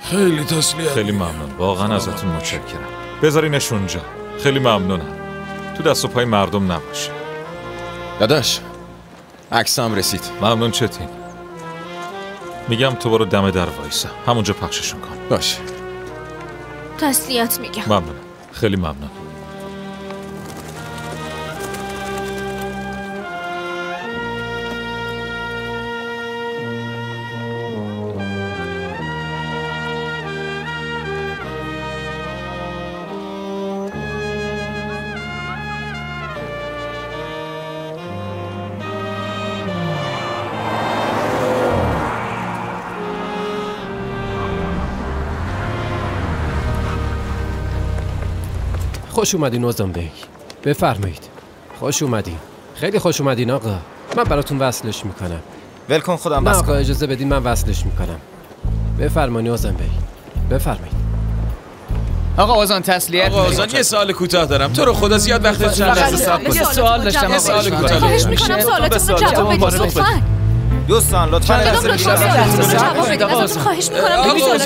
خیلی تسلیت. خیلی ممنون، واقعا ازتون متشکرم. بذارینش اونجا. خیلی ممنونم. تو دست و پای مردم نباشه. داداش عکسام رسید. ممنون چتین. میگم تو برو دم در وایسا، همونجا پخششون کن. باشه. تسلیت میگم. ممنونم، خیلی ممنون. خوش اومدین اوزان بیگ. بفرمایید. خوش اومدین. خیلی خوش اومدین آقا. من براتون وصلش میکنم. ولکن خودم نه بس آقا اجازه بدین من وصلش میکنم. بفرمایید اوزان بیگ. بفرمایید. آقا اوزان تسلیت. آقا اوزان یه سوال کوتاه دارم. تو رو خدا زیاد وقت چند لحظه صبر کن. یه سوال داشتم. یه سوال کوتاه. خواهش میکنم سوالاتون رو جواب بدید لطفاً. دوستان لطفاً خواهش میکنم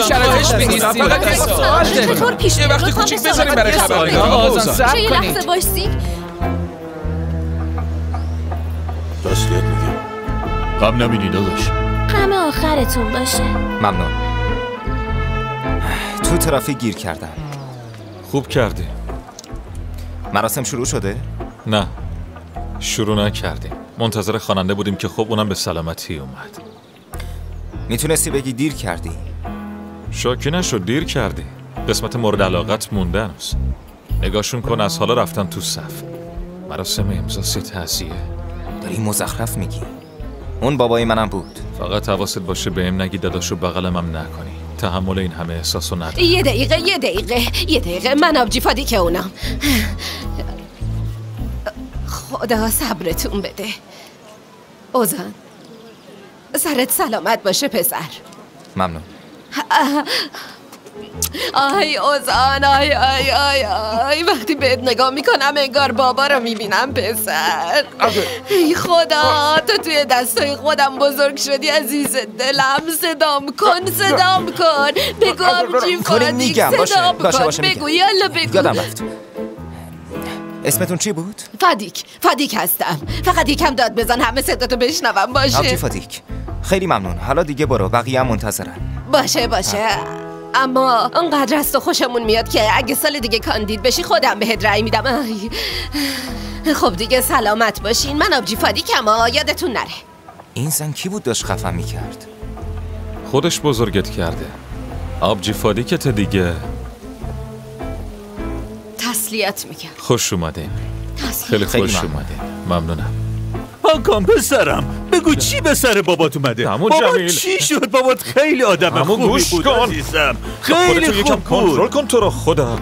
چطور پیش یه وقتی کوچیک بذاریم برای خبرنگار. آقا اوزان صبر یه کنید. لحظه وایسید. تسلیت میگم. غم نبینی داداش. همه آخرتون باشه. ممنون. تو ترافیک گیر کردم. خوب کردی. مراسم شروع شده؟ نه، شروع نکردیم. منتظر خواننده بودیم که خب اونم به سلامتی اومد. میتونستی بگی دیر کردی. شاکی نشد، دیر کردی. قسمت مورد علاقت مونده هنوز. نگاشون کن، از حالا رفتن تو صف. مراسم امضا سی تعزیه. داری مزخرف میگی. اون بابای منم بود. فقط حواست باشه بهم نگی داداشو بغلم هم نکنی. تحمل این همه احساسو ندارم. یه دقیقه من آبجی فادی که اونم. خدا صبرتون بده. اوزان سرت سلامت باشه پسر. ممنون. آی اوزان آی وقتی بهت نگاه میکنم انگار بابا رو میبینم پسر. ای خدا تو توی دستای خودم بزرگ شدی عزیز دلم. صدام کن بگو آبجی فادی صدام کن بگو یالا بگو. یادم رفت. اسمتون چی بود؟ فادیک هستم. فقط یکم داد بزن همه صداتو بشنوم باشه. آبجی فادیک. خیلی ممنون. حالا دیگه برو، بقیه هم منتظرن. باشه اما انقدر از تو خوشمون میاد که اگه سال دیگه کاندید بشی خودم بهت رأی میدم. خب دیگه سلامت باشین. من آبجی فادیکم، یادتون نره. این زن کی بود داشت خفم میکرد؟ خودش بزرگت کرده. آبجی فادیکت دیگه. تسلیت میگم. خوش اومدین. خیلی خوش اومدین. ممنونم. آقام پسرم بگو چی به سر بابات اومده؟ بابات چی شد؟ بابات خیلی آدم خوبی بود عزیزم. خیلی خوب کنترل کن تو رو خدا.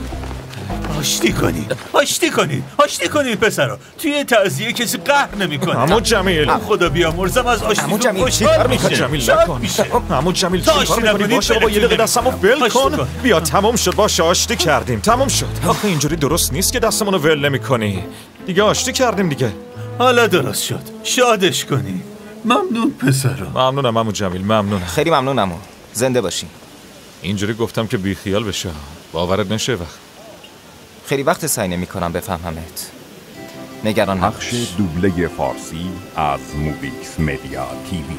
آشتی کنید پسرا. توی تعزیه کسی قهر نمیکنه. عمو جمیل، خدا بیامرزم از آشتی. چیکار میکنی؟ جمیل نکن. عمو جمیل چیکار میکنی؟ باشه بابا یه دقیقه دستمو ول کن. بیا تموم شد، باشه آشتی کردیم. تموم شد. آخه اینجوری درست نیست که دستمونو ول نمیکنی. دیگه آشتی کردیم دیگه. حالا درست شد. شادش کنی. ممنون پسرم. ممنونم عمو جمیل، ممنونم. خیلی ممنونم. زنده باشی. اینجوری گفتم که بی خیال بشه. باورت نشه وقت. خیلی وقت سعی نمی‌کنم بفهممت. نگران نباش. بخش دوبله فارسی از موبیکس مدیا تیوی.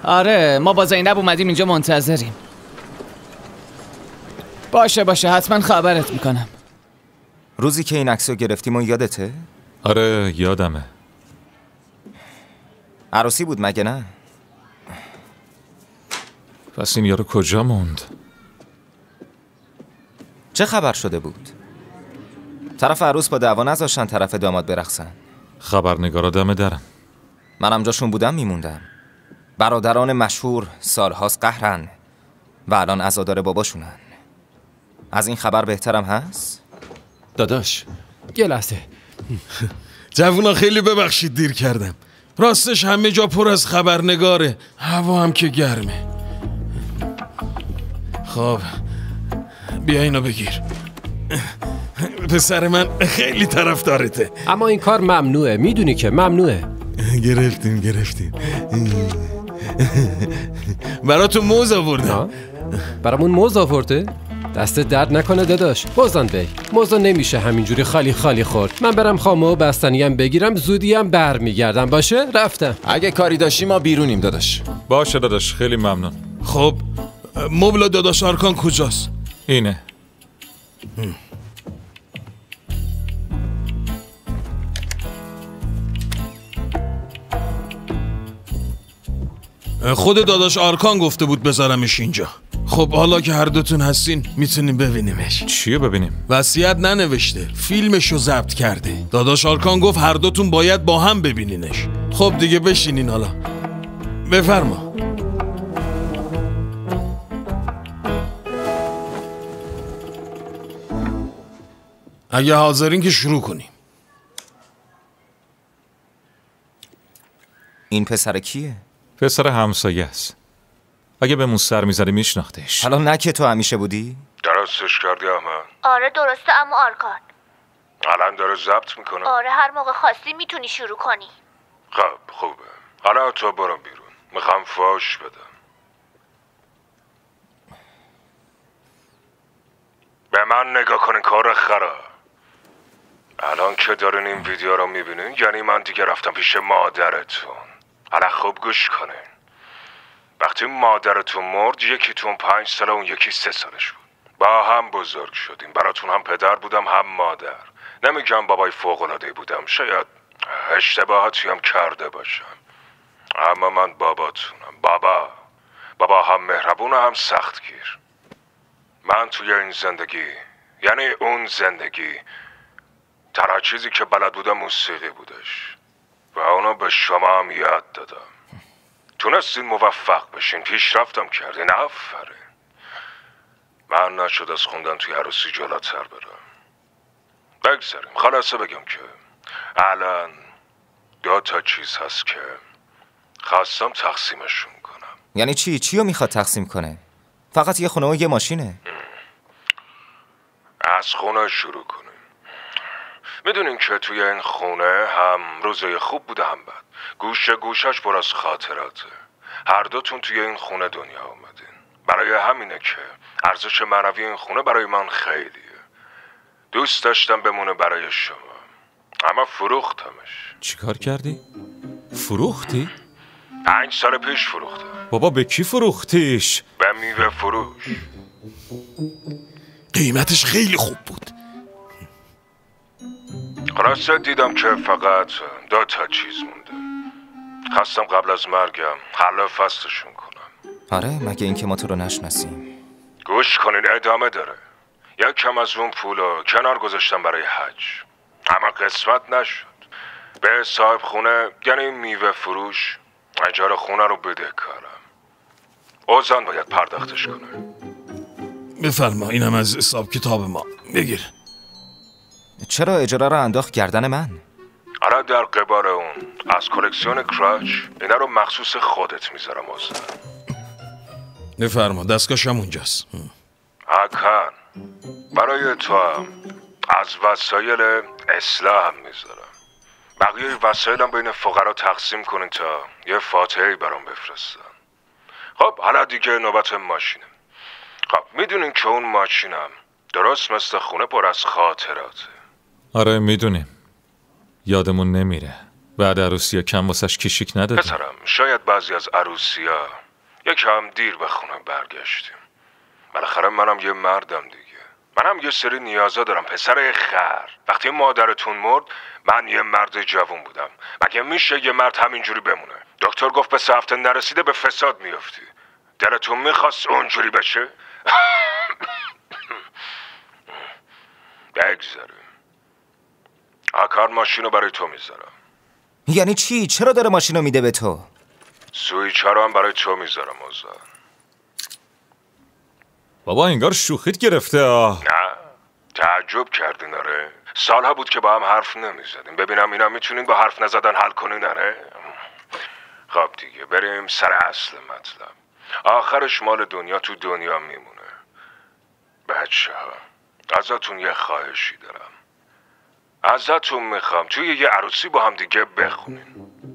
آره ما با زینب اومدیم اینجا منتظریم. باشه حتما خبرت میکنم. روزی که این عکسو گرفتیم اون یادته؟ آره یادمه. عروسی بود مگه نه؟ پس این یارو کجا موند؟ چه خبر شده بود؟ طرف عروس با دعوا نذاشتن طرف داماد برقصن. خبرنگارا دم درن. منم جاشون بودم میموندم. برادران مشهور سالهاست قهرن و الان عزادار باباشونن. از این خبر بهترم هست؟ داداش یه لحظه. جوونا خیلی ببخشید دیر کردم. راستش همه جا پر از خبرنگاره، هوا هم که گرمه. خب بیا اینو بگیر. پسر من خیلی طرفدارته. اما این کار ممنوعه، میدونی که ممنوعه. گرفتیم براتون موز آوردم. برامون موز آورده؟ دست درد نکنه داداش. بازن بی موزا نمیشه همینجوری خالی خورد. من برم خامه و بستنیم بگیرم، زودیم برمیگردم. باشه رفتم. اگه کاری داشتی ما بیرونیم داداش. باشه داداش خیلی ممنون. خب مبل داداش آرکان کجاست؟ اینه. خود داداش آرکان گفته بود بذارمش اینجا. خب حالا که هر دوتون هستین میتونیم ببینیمش. چیو ببینیم؟ وصیت ننوشته، فیلمشو ضبط کرده. داداش آرکان گفت هر دوتون باید با هم ببینینش. خب دیگه بشینین حالا. بفرما. اگه حاضرین که شروع کنیم. این پسر کیه؟ پسر همسایه است. اگه به سر میذاری میشناختش. حالا نه که تو همیشه بودی؟ درستش کردی احمد؟ آره درسته اما آرکان. الان داره ضبط میکنه؟ آره هر موقع خواستی میتونی شروع کنی. خب خوبه. حالا تو برو بیرون. میخوام فاش بدم. به من نگاه کنین کار خرا. الان که دارین این ویدیو رو میبینین یعنی من دیگه رفتم پیش مادرتون. حالا خوب گوش کنین. وقتی مادرتون مرد یکیتون 5 ساله اون یکی 3 سالش بود. با هم بزرگ شدیم. براتون هم پدر بودم هم مادر. نمیگم بابای فوق‌العاده‌ای بودم، شاید اشتباهاتی هم کرده باشم، اما من باباتونم. بابا هم مهربون و هم سختگیر. من توی این زندگی یعنی اون زندگی تنها چیزی که بلد بودم موسیقی بودش و اونو به شما هم یاد دادم. تونستین موفق بشین، پیشرفتم کردین، آفرین. من نشد از خوندن توی عروسی جلوتر برم. بگذاریم خلاصه بگم که الان 2 چیز هست که خواستم تقسیمشون کنم. یعنی چی؟ چی رو میخواد تقسیم کنه؟ فقط یه خونه و یه ماشینه؟ از خونه شروع کنیم. میدونین که توی این خونه هم روزای خوب بوده هم بد. گوشش پر از خاطراته. هر دوتون توی این خونه دنیا آمدین. برای همینه که ارزش معنوی این خونه برای من خیلیه. دوست داشتم بمونه برای شما، اما فروختمش. چیکار کردی؟ فروختی؟ 5 سال پیش فروختم. بابا به کی فروختیش؟ به میوه فروش. قیمتش خیلی خوب بود. خلاصه دیدم که فقط 2 چیز مونده. خواستم قبل از مرگم حل فصلشون کنم. آره مگه اینکه ما تو رو نشناسیم. گوش کنین ادامه داره. یک کم از اون پولو کنار گذاشتم برای حج، اما قسمت نشد. به صاحب خونه یعنی میوه فروش اجاره خونه رو بده کارم. اوزان باید پرداختش کنه. بفرما اینم از حساب کتاب ما. بگیر. چرا اجاره رو انداخت گردن من؟ آره در قبار اون از کلکسیون کراچ اینا رو مخصوص خودت میذارم اوزان. بفرما دستگاهشم اونجاست. حقا برای تو هم از وسایل اصلاح هم میذارم. بقیه وسایلم بین فقرا تقسیم کنین تا یه فاتحه‌ای برام بفرستن. خب حالا دیگه نوبت ماشینم. خب میدونین که اون ماشینم درست مثل خونه پر از خاطراته. آره میدونیم، یادمون نمیره. بعد عروسیا کم واسش کشیک ندادی؟ پسرم شاید بعضی از عروسیا یکم دیر به خونه برگشتیم. بالاخره منم یه مردم دیگه. منم یه سری نیازا دارم پسر خر. وقتی مادرتون مرد من یه مرد جوون بودم. مگه میشه یه مرد همینجوری بمونه؟ دکتر گفت به 3 هفته نرسیده به فساد میافتی. دلتون میخواست اونجوری بشه؟ بگذاریم. آکار ماشینو برای تو میذارم. یعنی چی؟ چرا داره ماشینو میده به تو؟ سویچه رو هم برای تو میذارم اوزان. بابا انگار شوخیت گرفته. نه تعجب کردین آره؟ سالها بود که با هم حرف نمیزدیم. ببینم اینا میتونین با حرف نزدن حل کنین آره؟ خب دیگه بریم سر اصل مطلب. آخرش مال دنیا تو دنیا میمونه. بچه ها ازتون یه خواهشی دارم. ازتون میخوام توی یه عروسی با هم دیگه بخونین.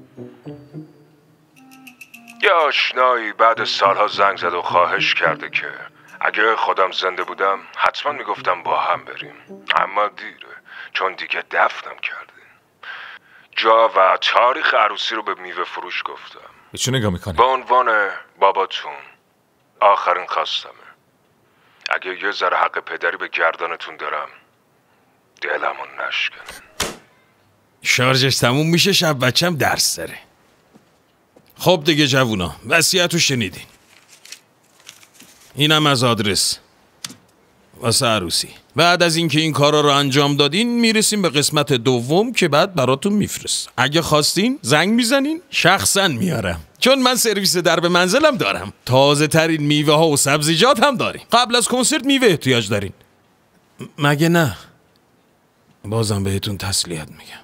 یه آشنایی بعد سالها زنگ زد و خواهش کرده که اگه خودم زنده بودم حتما میگفتم با هم بریم، اما دیره چون دیگه دفنم کردین. جا و تاریخ عروسی رو به میوه فروش گفتم. به چه نگاه میکنی؟ به عنوان باباتون آخرین خواستمه. اگه یه ذره حق پدری به گردانتون دارم دلمو نشکنه. شارژش تموم میشه شب بچم درس داره. خب دیگه جوونا وصیتو شنیدین. اینم از آدرس واسه عروسی. بعد از اینکه این کارا رو انجام دادین میرسیم به قسمت دوم که بعد براتون میفرست. اگه خواستین زنگ میزنین شخصا میارم، چون من سرویس درب منزلم دارم. تازه ترین میوه ها و سبزیجات هم داریم. قبل از کنسرت میوه احتیاج دارین مگه نه؟ بازم بهتون تسلیت میگم.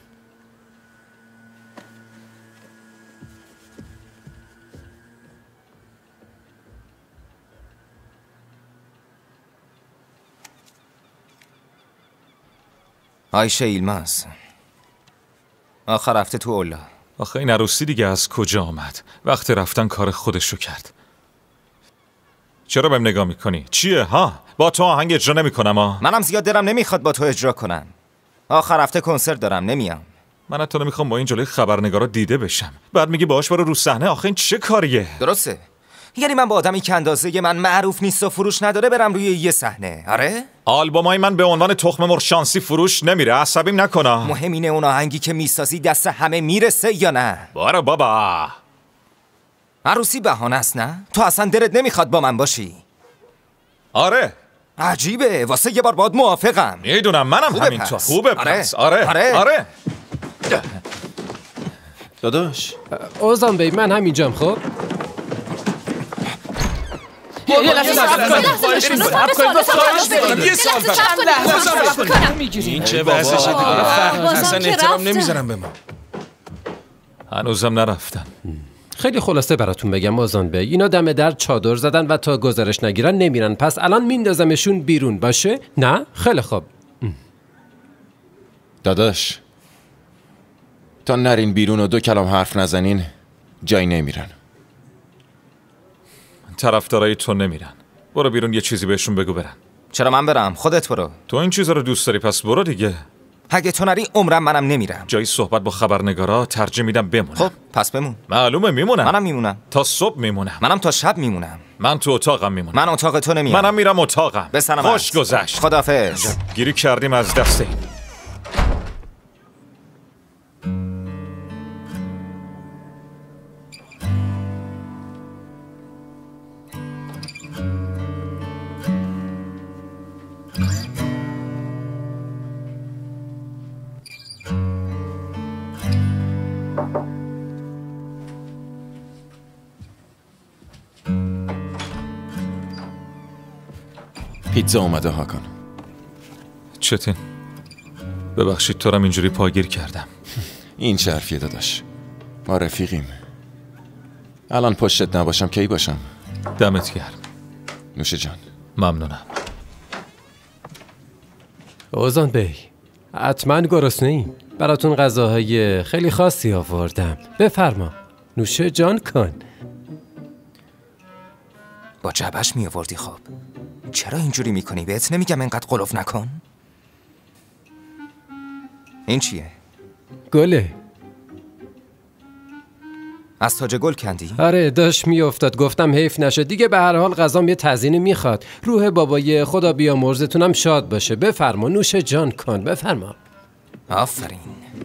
آیشه ایلماس آخر رفته تو اولا. آخه این عروسی دیگه از کجا آمد؟ وقت رفتن کار خودشو کرد. چرا بهم نگاه میکنی؟ چیه ها؟ با تو آهنگ اجرا نمیکنم ها؟ منم زیاد دلم نمیخواد با تو اجرا کنم. آخر هفته کنسرت دارم نمیام. من حتی نمیخوام با این جلوی خبرنگارا دیده بشم. بعد میگی باهاش برو رو صحنه. آخه این چه کاریه؟ درسته. یعنی من با آدمی که اندازه من معروف نیست و فروش نداره برم روی یه صحنه؟ آره؟ آلبومای من به عنوان تخم مرغ شانسی فروش نمیره. عصبیم نکنا. مهم اینه اون آهنگی که میسازی دست همه میرسه یا نه؟ بارو بابا. عروسی بهانه است نه؟ تو اصلا دلت نمیخواد با من باشی؟ آره. عجیبه. واسه یه بار باهات موافقم. میدونم منم همینطور. خوبه پس. آره. داداش اوزان بی من همینجام. خب این چه وضعشه دیگه؟ اصلا احترام نمیذارم به ما. هنوزم نرفتن. خیلی خلاصه براتون بگم اوزان بی، اینا دم در چادر زدن و تا گزارش نگیرن نمیرن. پس الان میندازمشون بیرون. باشه؟ نه؟ خیلی خوب. داداش تا نرین بیرون و 2 کلام حرف نزنین جایی نمیرن. طرفدارای تو نمیرن. برو بیرون یه چیزی بهشون بگو برن. چرا من برم؟ خودت برو. تو این چیزا رو دوست داری پس برو دیگه. اگه تو نری عمرم منم نمیرم. جایی صحبت با خبرنگارا ترجیح میدم بمونم. خب پس بمون. معلومه میمونم. منم میمونم. تا صبح میمونم. منم تا شب میمونم. من تو اتاقم میمونم. من اتاق تو نمیام. منم میرم اتاقم. به سلامت. خوش گذشت. خداحافظ. گیری کردیم از دست این. پیتزا اومده هاکان. چتین ببخشید تو رو اینجوری پاگیر کردم. این چه حرفیه داداش؟ ما رفیقیم. الان پشتت نباشم کی باشم؟ دمت گرم. نوش جان. ممنونم. اوزان بی حتما گرسنه ایم. براتون غذاهای خیلی خاصی آوردم. بفرما نوش جان کن. با جبهش می آوردی. خب چرا اینجوری میکنی؟ بهت نمیگم اینقدر قلوف از تاج گل کندی؟ آره داشت میافتاد، گفتم حیف نشه دیگه، به هر حال غذام یه تزیینی میخواد. روح بابای خدا بیامرزتونم شاد باشه. بفرما نوش جان کن، بفرما. آفرین.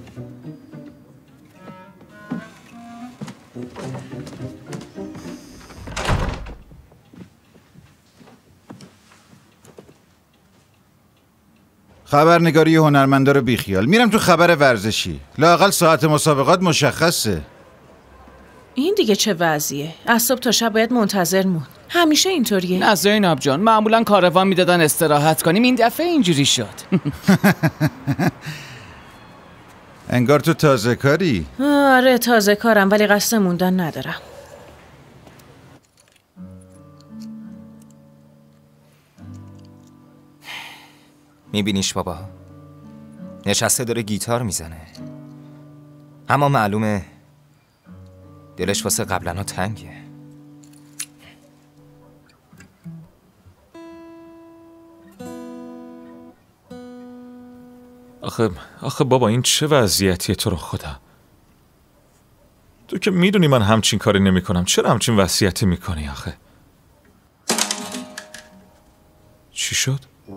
خبرنگاری هنرمندا رو بیخیال. میرم تو خبر ورزشی. لااقل ساعت مسابقات مشخصه. این دیگه چه وضعیه؟ از صبح تا شب باید منتظر موند. همیشه اینطوریه؟ نه زینب جان، معمولا کاروان میدادن استراحت کنیم، این دفعه اینجوری شد. انگار تو تازه کاری؟ آره تازه کارم، ولی قصد موندن ندارم. میبینیش بابا؟ نشسته داره گیتار میزنه، اما معلومه دلش واسه قبلنا تنگه. آخه بابا این چه وضعیتیه؟ تو رو خدا، تو که میدونی من همچین کاری نمی کنم، چرا همچین وصیتی میکنی آخه؟ چی شد؟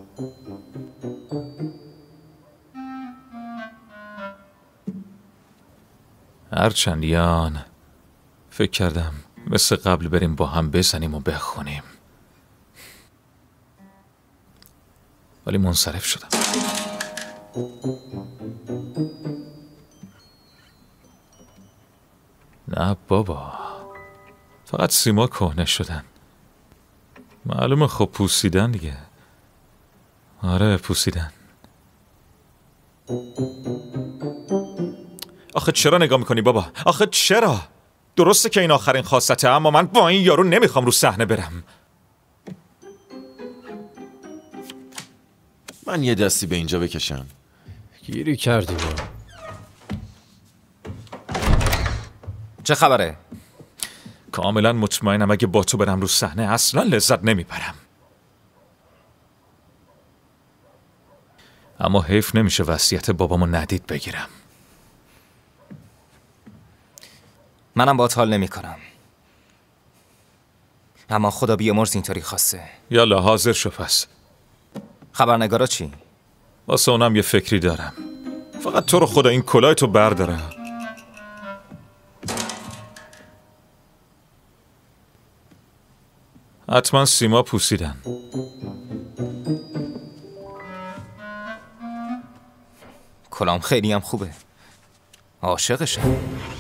هرچندیان فکر کردم مثل قبل بریم با هم بزنیم و بخونیم، ولی منصرف شدم. نه بابا، فقط سیما کهنه شدن. معلومه خب پوسیدن دیگه. آره پوسیدن. آخه چرا نگاه میکنی بابا؟ آخه چرا؟ درسته که این آخرین خواستته، اما من با این یارو نمیخوام رو صحنه برم. من یه دستی به اینجا بکشم. گیری کردیم. چه خبره؟ کاملا مطمئنم اگه با تو برم رو صحنه اصلا لذت نمیبرم. اما حیف نمیشه وصیت بابامو ندید بگیرم. منم باهات حال نمی کنم، اما خدا بیامرز اینطوری خواسته. یالا حاضر شو پس. خبرنگارا چی؟ واسه اونم یه فکری دارم. فقط تو رو خدا این کلاه تو برداره. حتما سیما پوسیدن. کلام خیلی هم خوبه، عاشقشم.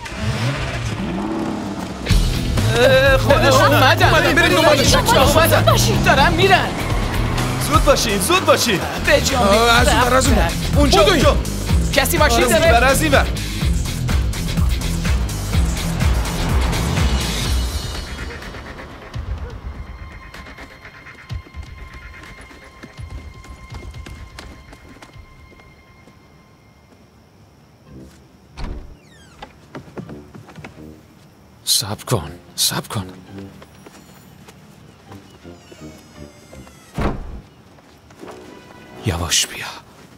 خودشون اومدن، بریم دنبالشون. دارن میرن. زود باشین، زود باشین. به جان از اون اونجا کسی ماشین داره؟ از این ور. صبر کن. یواش بیا.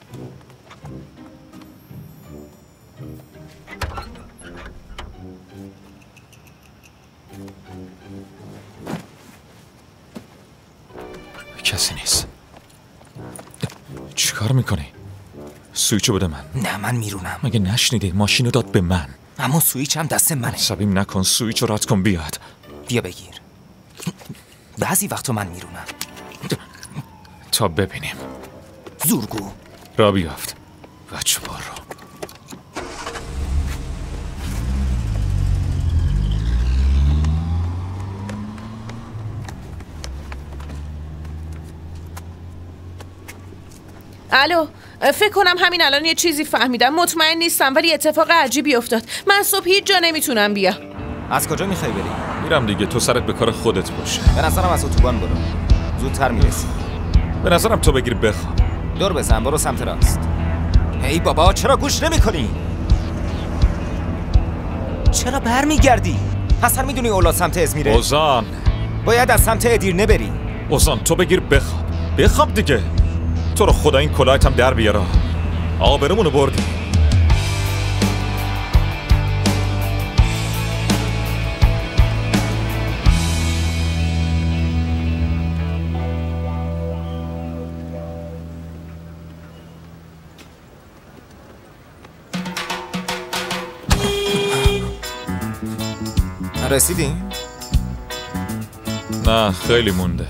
کسی نیست. چی کار میکنی؟ سویچو بده من. نه من میرونم. مگه نشنیدی؟ ماشینو داد به من. اما سویچ هم دست منه. عصبیم نکن، سویچو رد کن بیاد. بیا بگیر. بعضی وقتا من میرونم. تا ببینیم. زورگو را بیافت. بچه بارو. الو، فکر کنم همین الان یه چیزی فهمیدم. مطمئن نیستم ولی اتفاق عجیبی افتاد. من صبح هیچ جا نمیتونم بیام. از کجا میخوای بری؟ میرم دیگه، تو سرت به کار خودت باشه. به نظرم از اتوبان برو، زودتر میرسی. به نظرم تو بگیر بخواب. دور بزن، برو سمت راست. هی بابا چرا گوش نمیکنی؟ چرا برمیگردی؟ حسن میدونی اولاد سمت ازمیره؟ اوزان باید از سمت ادیرنه بری. اوزان تو بگیر بخواب دیگه. تو رو خدا این کلاهت هم در بیارا. آبرمونو بردی. رسیدیم؟ نه خیلی مونده.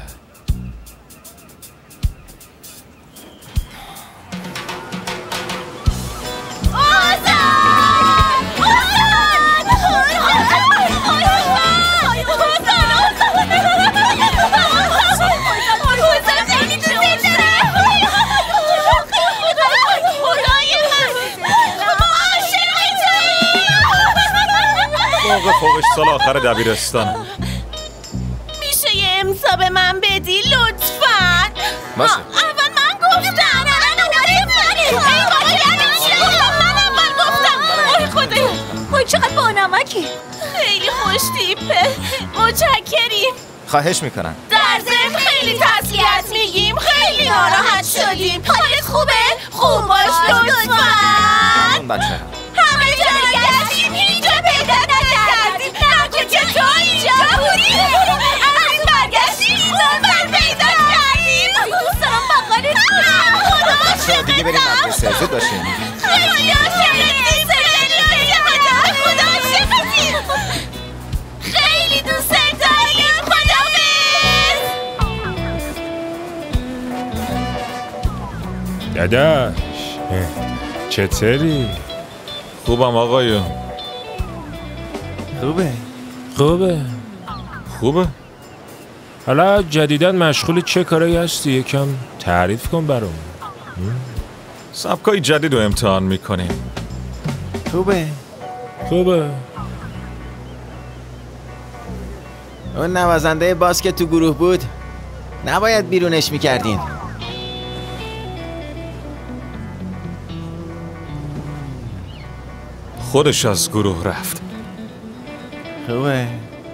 موقع فوقش سال آخر دبیرستان. میشه یه امضا به من بدی لطفاً؟ باشه. اول من گفتم. من اول گفتم. آره خدایا. وای چقدر بانمکی. خیلی خوش تیپه. متشکریم. خواهش میکنم. در ضمن خیلی تسلیت میگیم. خیلی ناراحت شدیم. حالت خوبه؟ خوب باش لطفاً. بچه همه جا رو گشتیم هیچ جا پیدا نکردیم. نه کجا تو اینجا بودی؟ از برگشتیم من پیدا کردیم. دوست دارم بقالت کنم. بچه ها دیگه بریم مدرسه. زود باشیم. خیلی عاشقتیم. خدا عاشقتیم. خیلی دوست داریم. خداحافظ. داداش چطوری؟ خوبم آقایون. خوبه؟ حالا جدیداً مشغول چه کارایی هستی؟ یکم تعریف کن برام. سبکای جدید رو امتحان میکنیم. خوبه. اون نوازنده باس که تو گروه بود نباید بیرونش میکردین. خودش از گروه رفت. خوبه.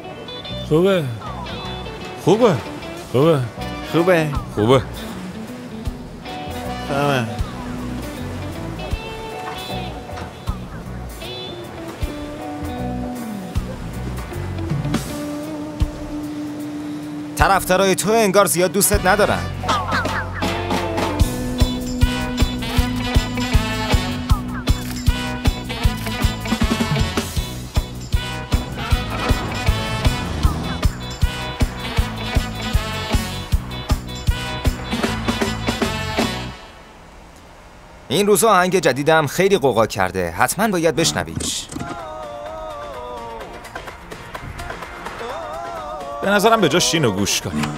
طرفدارای تو انگار زیاد دوستت ندارن. این روزا آهنگ جدیدم خیلی قوقا کرده. حتما باید بشنویش. به نظرم به جا شینو گوش کنیم.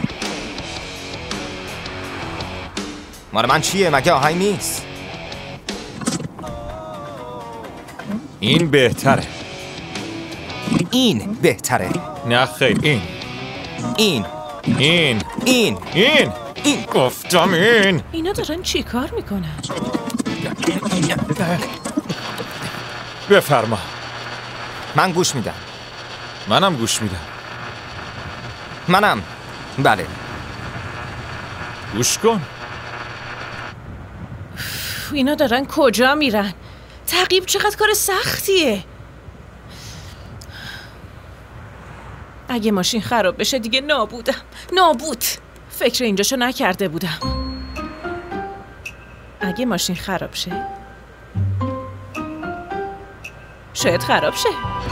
مال من چیه؟ مگه آهنگ نیست؟ این بهتره. این بهتره. نه خیر این گفتم این. اینا دارن چی کار میکنن؟ بفرما. من گوش میدم. منم گوش میدم. منم. بله. گوش کن. اینا دارن کجا میرن؟ تعقیب چقدر کار سختیه. اگه ماشین خراب بشه دیگه نابود. فکر اینجاشو نکرده بودم. اگه ماشین خراب شه شاید خراب شه.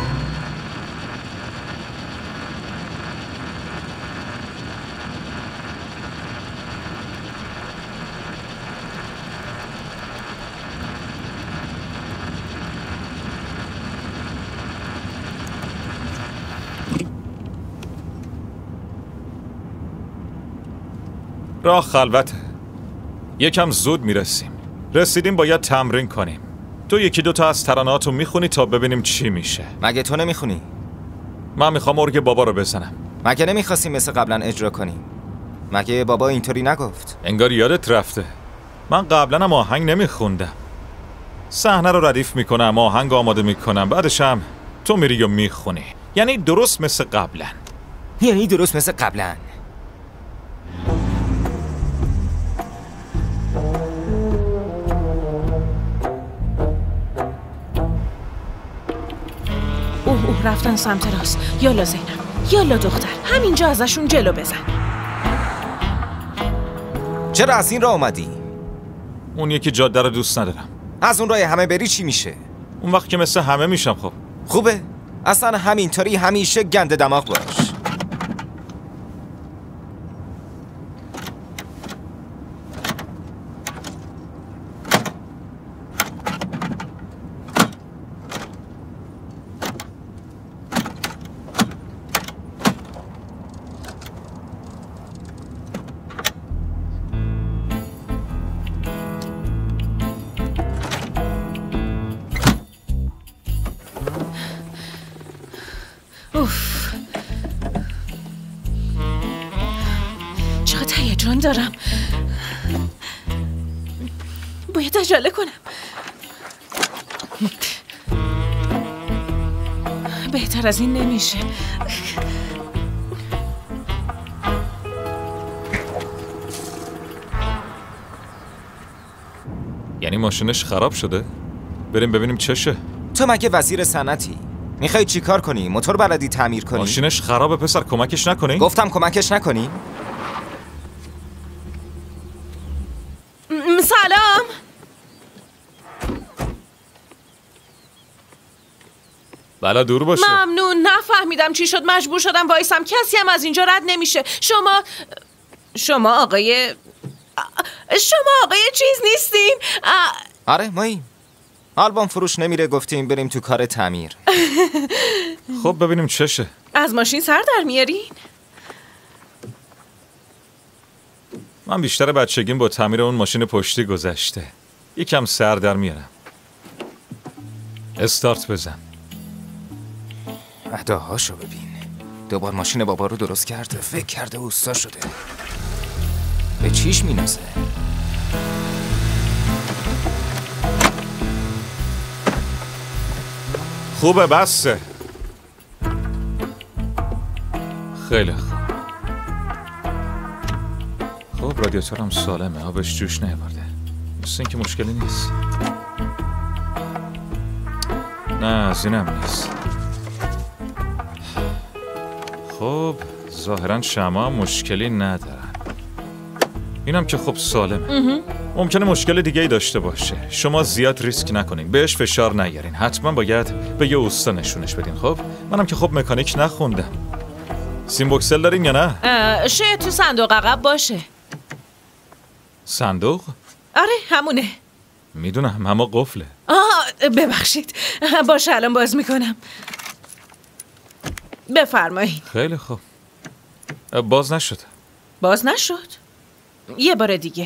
راه خلوته. یکم زود میرسیم. رسیدیم باید تمرین کنیم. تو یکی دوتا از ترانه‌هاتو میخونی تا ببینیم چی میشه. مگه تو نمیخونی؟ من میخوام ارگ بابا رو بزنم. مگه نمیخواستی مثل قبلا اجرا کنی؟ مگه بابا اینطوری نگفت؟ انگار یادت رفته. من قبلا هم آهنگ نمیخوندم. صحنه رو ردیف میکنم، آهنگ آماده میکنم، بعدش هم تو میری و میخونی. یعنی درست مثل قبلا. اوه رفتن سمت راست. یالا زینب، یالا دختر، همینجا ازشون جلو بزن. چرا از این راه اومدی؟ اون یکی جاده رو دوست ندارم. از اون راه همه بری چی میشه؟ اون وقت که مثل همه میشم. خب خوبه؟ اصلا همینطوری همیشه گنده دماغ باش. چقدر هیجان دارم. باید عجله کنم. بهتر از این نمیشه. یعنی ماشینش خراب شده؟ بریم ببینیم چشه. تو مگه وزیر صنعتی؟ میخوای چی کار کنی؟ موتور بلدی تعمیر کنی؟ ماشینش خرابه پسر، کمکش نکنی؟ گفتم کمکش نکنی؟ سلام. بلا دور باشه. ممنون. نفهمیدم چی شد، مجبور شدم وایسم. کسی هم از اینجا رد نمیشه. شما آقای چیز نیستین؟ آره ماییم. آلبوم فروش نمیره، گفتیم بریم تو کار تعمیر. خب ببینیم چشه. از ماشین سر در میارین؟ من بیشتر بچگیم با تعمیر اون ماشین پشتی گذشته. یکم سر در میارم. استارت بزن. اهداهاشو ببین. دوبار ماشین بابا رو درست کرده، فکر کرده اوستا شده. به چیش مینازه؟ خوبه بسه. خیلی خوب. خب رادیاتورم سالمه، آبش جوش نیاورده. مثل اینکه مشکلی نیست. نه از اینم نیست. خب ظاهرا شمع مشکلی ندارن. اینم که خب سالمه. ممکنه مشکل دیگه ای داشته باشه. شما زیاد ریسک نکنین، بهش فشار نیارین. حتما باید به یه اوستا نشونش بدین. خب منم که خب مکانیک نخوندم. سیم بوکسل دارین یا نه؟ شاید تو صندوق عقب باشه. صندوق؟ آره همونه. میدونم اما قفله. ببخشید. باشه الان باز میکنم. بفرمایید. خیلی خوب. باز نشد. باز نشد؟ یه بار دیگه.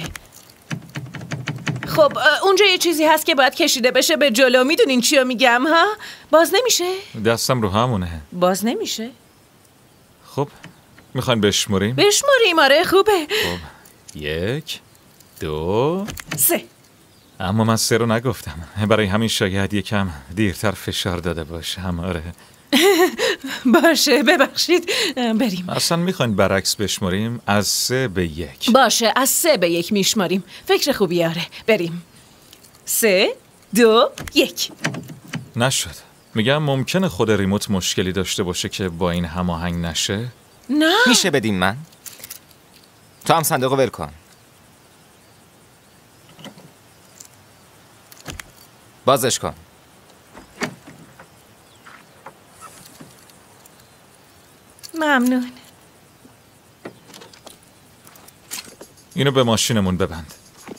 خب اونجا یه چیزی هست که باید کشیده بشه به جلو. میدونین چیو میگم ها؟ باز نمیشه؟ دستم رو همونه. باز نمیشه؟ خب میخواین بشموریم؟ بشموریم آره خوبه. خب 1 2 3. اما من 3 رو نگفتم. برای همین شاید یکم دیرتر فشار داده باشم. آره باشه ببخشید. بریم. اصلا میخواین برعکس بشماریم؟ از 3 به 1. باشه از 3 به 1 میشماریم. فکر خوبی آره. بریم. 3 2 1. نشد. میگم ممکنه خود ریموت مشکلی داشته باشه که با این هماهنگ نشه. نه میشه بدیم من؟ تو هم صندوق ول کن. بازش کن. ممنون. اینو به ماشینمون ببند.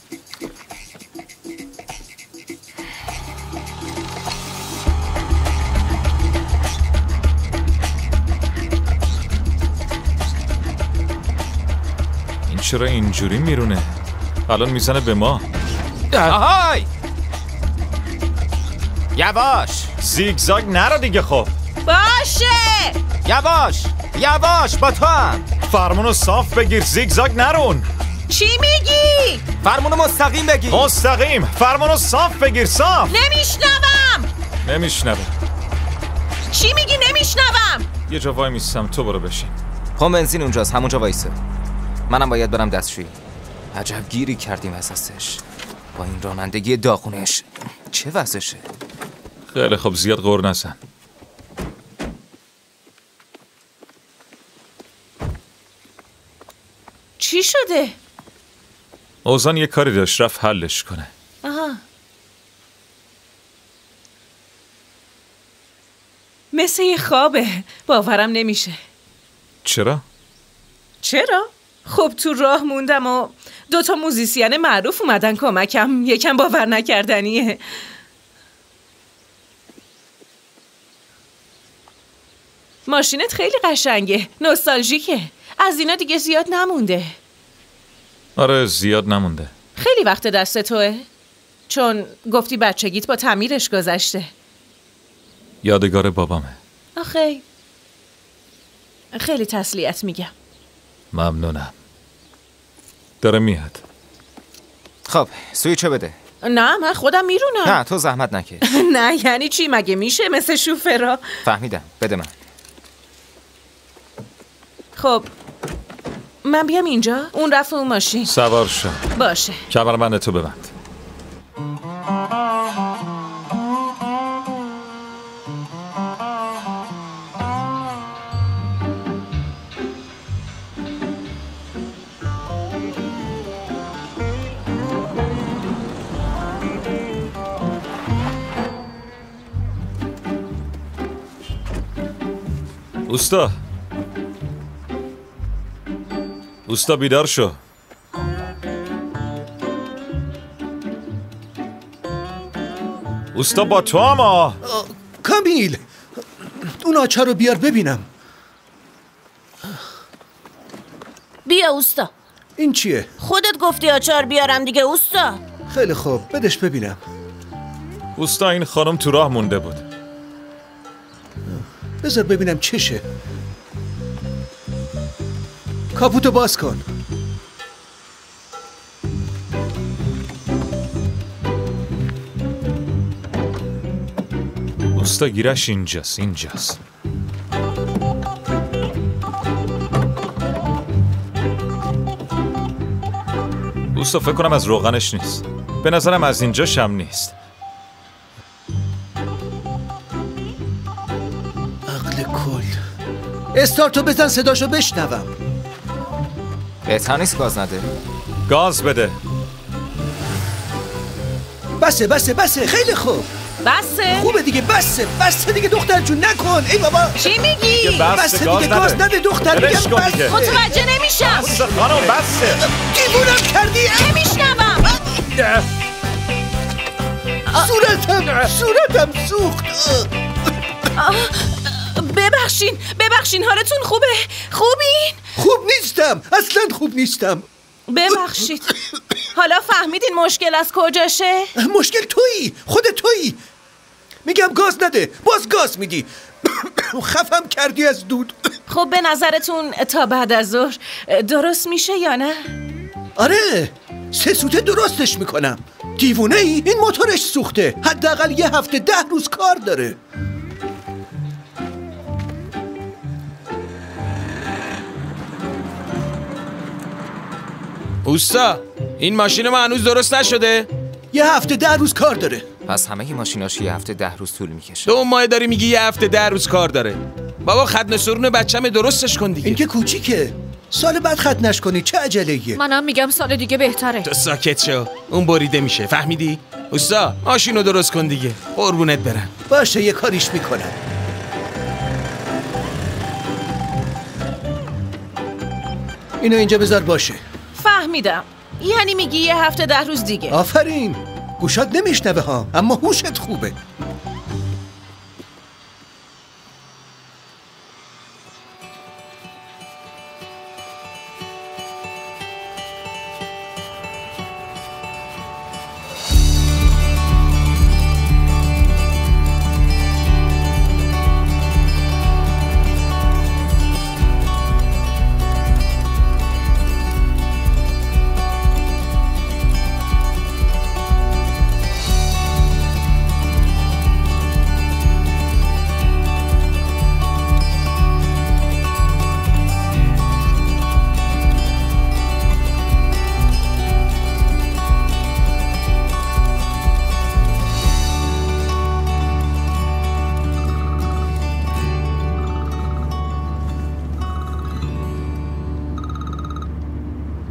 این چرا اینجوری میرونه؟ الان میزنه به ما. آهای! یواش! زیگزاگ نرو دیگه. خب باشه یواش با تو هم. فرمونو صاف بگیر، زیگزاگ نرون. چی میگی؟ فرمونو مستقیم بگیر. مستقیم. فرمونو صاف بگیر. صاف. نمیشنوم. چی میگی نمیشنوم؟ یه جا وای میستم، تو برو بشین. پمپ بنزین اونجاست، همونجا وایسه. منم باید برم دستشویی. عجب گیری کردیم از دستش. با این رانندگی داغونش چه وضعشه؟ خیلی خب زیاد غر نزن. چی شده؟ اوزان یه کاری داشت، رفت حلش کنه. آها. مثل یه خوابه. باورم نمیشه. چرا؟ چرا؟ خب تو راه موندم و 2 موزیسین معروف اومدن کمکم. یکم باور نکردنیه. ماشینت خیلی قشنگه، نوستالژیکه. از اینا دیگه زیاد نمونده. آره زیاد نمونده. خیلی وقت دست توه؟ چون گفتی بچگیت با تعمیرش گذشته. یادگار بابامه. آخه خیلی تسلیت میگم. ممنونم. داره میاد. خب سویچو بده. نه من خودم میرونم. نه تو زحمت نکش. نه یعنی چی؟ مگه میشه مثل شوفرا؟ فهمیدم، بده من. خب من بیام اینجا؟ اون رفت اون ماشین. سوار شو. باشه. کمربند تو ببند. اوستا بیدار شو. اوستا با تو اما کامیل اون آچار رو بیار ببینم. بیا اوستا. این چیه؟ خودت گفتی آچار بیارم دیگه اوستا. خیلی خوب بدش ببینم. اوستا این خانم تو راه مونده بود. بذار ببینم چشه. کاپوتو باز کن. اوستا گیرش اینجاست. اوستا فکر کنم از روغنش نیست. به نظرم از اینجاش هم نیست. عقل کل. استارتو بزن صداشو بشنوم. بهتر نیست گاز نده. گاز بده. بسه خیلی خوب. بسه؟ خوبه دیگه بسه دیگه دختر جون نکن. ای بابا چی میگی؟ بسه دیگه گاز نده دختر میگم بسه. متوجه نمیشم. بسه خانم بسه. دیوونم کردی. نمیشنوم. صورتم سوخت. ببخشین حالتون خوبه؟ خوبین؟ خوب نیستم اصلا خوب نیستم. ببخشید. حالا فهمیدین مشکل از کجاشه؟ مشکل تویی، خود تویی. میگم گاز نده باز گاز میدی. خفم کردی از دود. خب به نظرتون تا بعد از ظهر درست میشه یا نه؟ آره 3 سوته درستش میکنم. دیوونه ای؟ این موتورش سوخته. حداقل 1 هفته 10 روز کار داره. اوستا این ماشین ما هنوز درست نشده؟ 1 هفته 10 روز کار داره. پس همه ماشیناش 1 هفته 10 روز طول میکشه. 2 ماه داری میگی 1 هفته 10 روز کار داره. بابا ختنه سرون بچه‌م درستش کن دیگه. این که کوچیکه. سال بعد ختنش کنی چه عجله‌ایه؟ منم میگم سال دیگه بهتره. تو ساکت شو. اون بریده میشه فهمیدی؟ اوستا ماشینو درست کن دیگه. قربونت برم. باشه یه کاریش میکنم. اینو اینجا بذار باشه. فهمیدم. یعنی میگی 1 هفته 10 روز دیگه. آفرین. گوشات نمیشنوه ها اما هوشت خوبه.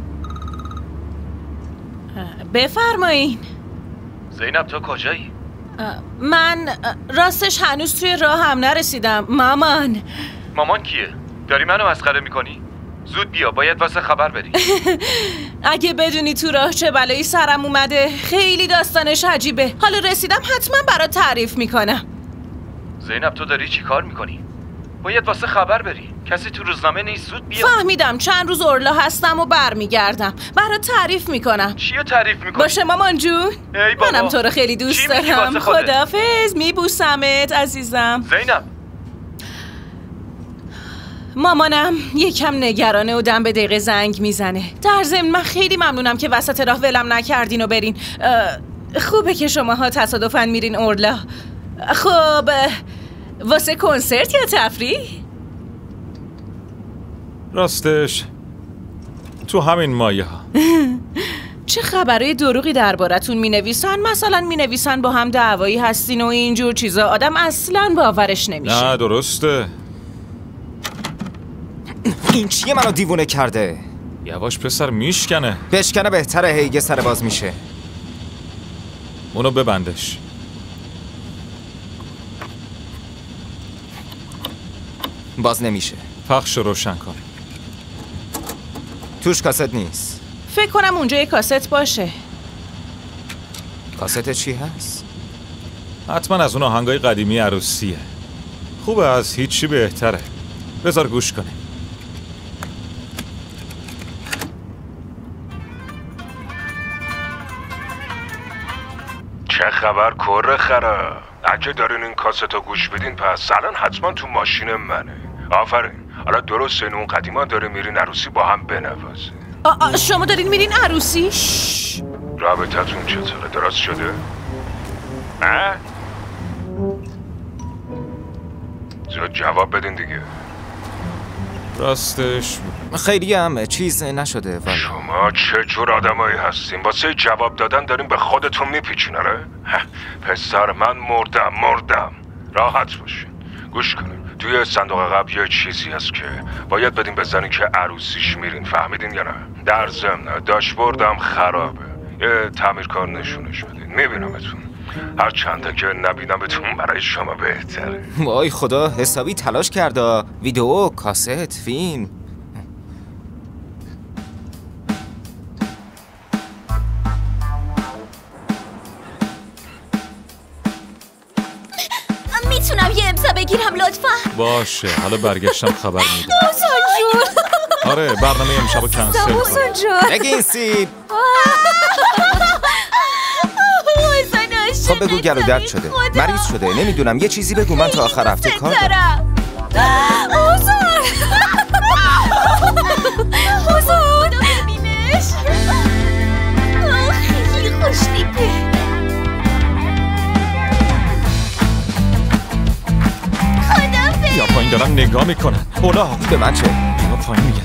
بفرمایین. زینب تو کجایی؟ من راستش هنوز توی راه هم نرسیدم. مامان کیه؟ داری منو مسخره میکنی؟ زود بیا، باید واسه خبر بری. اگه بدونی تو راه چه بلایی سرم اومده، خیلی داستانش عجیبه. حالا رسیدم حتما برات تعریف میکنم. زینب تو داری چی کار میکنی؟ باید واسه خبر بری. کسی تو روزنامه نیست، زود بیا. فهمیدم، چند روز اورلا هستم و برمیگردم. برات تعریف میکنم. چیو تعریف میکنی؟ باشه مامان جون. ای بابا. منم تو رو خیلی دوست دارم. خداحافظ، میبوسمت عزیزم. زینب. مامانم یکم نگرانه و دم به دقیقه زنگ میزنه. در ضمن من خیلی ممنونم که وسط راه ولم نکردین و برین. خوبه که شماها تصادفاً میرین اورلا. خب واسه کنسرت یا تفریح؟ راستش تو همین مایه ها. چه خبرهای دروغی دربارتون مینویسن؟ مثلا مینویسن با هم دعوایی هستین و اینجور چیزا. آدم اصلا باورش نمیشه. نه درسته. این چیه منو دیوونه کرده؟ یواش پسر، میشکنه. بشکنه بهتره، هیگه سر باز میشه. اونو ببندش. باز نمیشه. پخش روشن کن. توش کاست نیست. فکر کنم اونجا یه کاست باشه. کاست چی هست؟ حتما از اون آهنگای قدیمی عروسیه. خوبه، از هیچی بهتره. بذار گوش کنیم. چه خبر کره خره؟ اگه دارین این کاستو گوش بدین پس الان حتما تو ماشین منه. آفرین. حالا درسته اون قدیما داره میرین عروسی با هم بنوازه. شما دارین میرین عروسی؟ رابطتون چطوره؟ درست شده؟ زود جواب بدین دیگه. راستش خیلی هم چیز نشده. شما چه جور آدمایی هستین؟ واسه جواب دادن دارین به خودتون میپیچین. آره؟ پسر من مردم. راحت باشین. گوش کنین. توی صندوق عقب یه چیزی هست که باید بدین به زنی که عروسیش میرین. فهمیدین یا نه؟ در ضمن داشبوردم خرابه. یه تعمیرکار نشونش بدین. میبینمتون. هر چنده که نبینمتون برای شما بهتره. وای خدا، حسابی تلاش کرده. ویدیو، کاست، فیلم. میتونم یه امضا بگیرم لطفا؟ باشه، حالا برگشتم خبر میدم. موسان جون. آره، برنامه امشبو کنسل کن. موسان جون. نگین سیب. خب بگو گلو درد شده، مریض شده، نمیدونم، یه چیزی بگو. من تا آخر هفته کار دارم. موسان ببینش. خیلی خوشتیپه. یا پایین دارم نگاه میکنن. اولا به من چه؟ یا پایین میگن.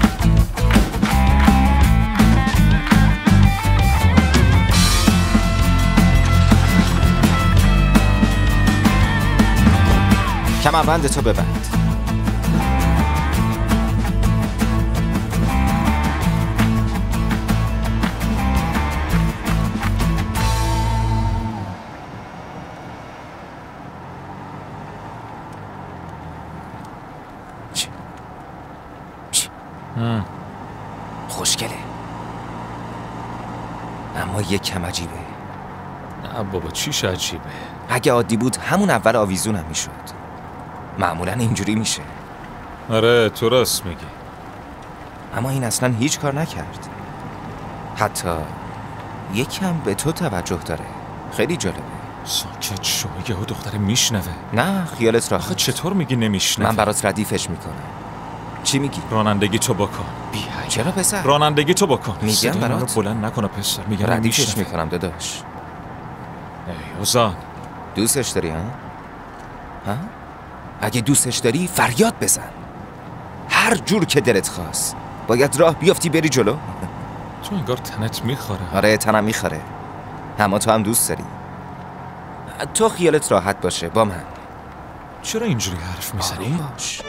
کمربند تو ببند. خوشگله، اما یک کم عجیبه. نه بابا، چیش عجیبه؟ اگه عادی بود همون اول آویزونم میشد. معمولا اینجوری میشه. آره تو راست میگی. اما این اصلا هیچ کار نکرد. حتی یکم به تو توجه داره. خیلی جالبه. ساکت شو، یهو دختره میشنوه. نه خیالت راحت. آخه چطور میگی نمیشنوه؟ من برات ردیفش میکنم. چی میگی؟ رانندگی تو بکن. چرا پسر؟ رانندگی تو بکن. میگم برات بلند نکنه پسر. میگم ردیفش میکنم داداش. ای اوزان، دوستش داری ها؟ اگه دوستش داری فریاد بزن. هر جور که دلت خواست. باید راه بیافتی بری جلو. تو انگار تنت میخوره. آره تنم میخوره. اما تو هم دوست داری. تو خیالت راحت باشه با من. چرا اینجوری حرف میزنی؟ آروم باش.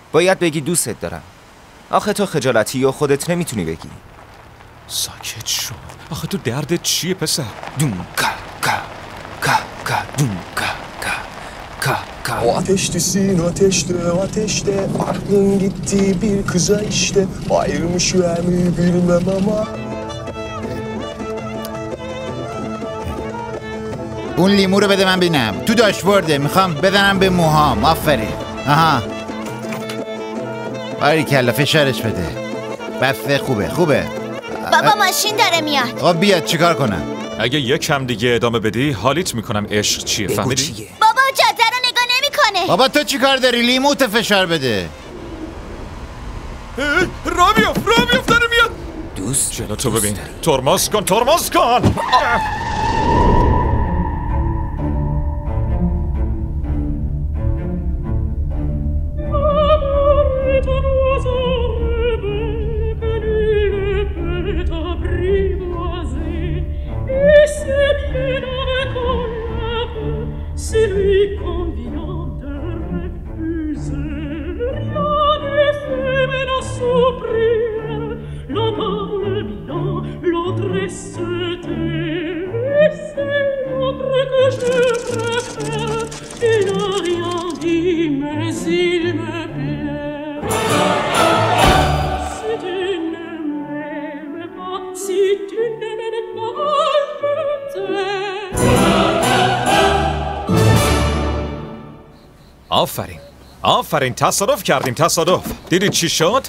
باید بگی دوستت دارم. آخه تو خجالتی و خودت نمیتونی بگی. ساکت شو. آخه تو دردت چیه پسر؟ Ateşlisin ateşte aklın gitti bir kıza işte ayrılmış mi bilmem ama اون لیمو رو بده من ببینم. تو داشبورده میخوام بزنم به موهام. آفرین. آها باریکلا فشارش بده. بس خوبه. بابا ماشین داره میاد. خب بیاد چیکار کنم؟ اگه یک کم دیگه ادامه بدی حالیت میکنم. عشق چیه فهمیدی؟ بابا جاده رو نگاه نمیکنه. بابا تو چیکار داری؟ لیمو تو فشار بده. را بیفت داره میاد. دوست جلو تو ببین. ترمز کن. آفرین تصادف کردیم. دیدی چی شد؟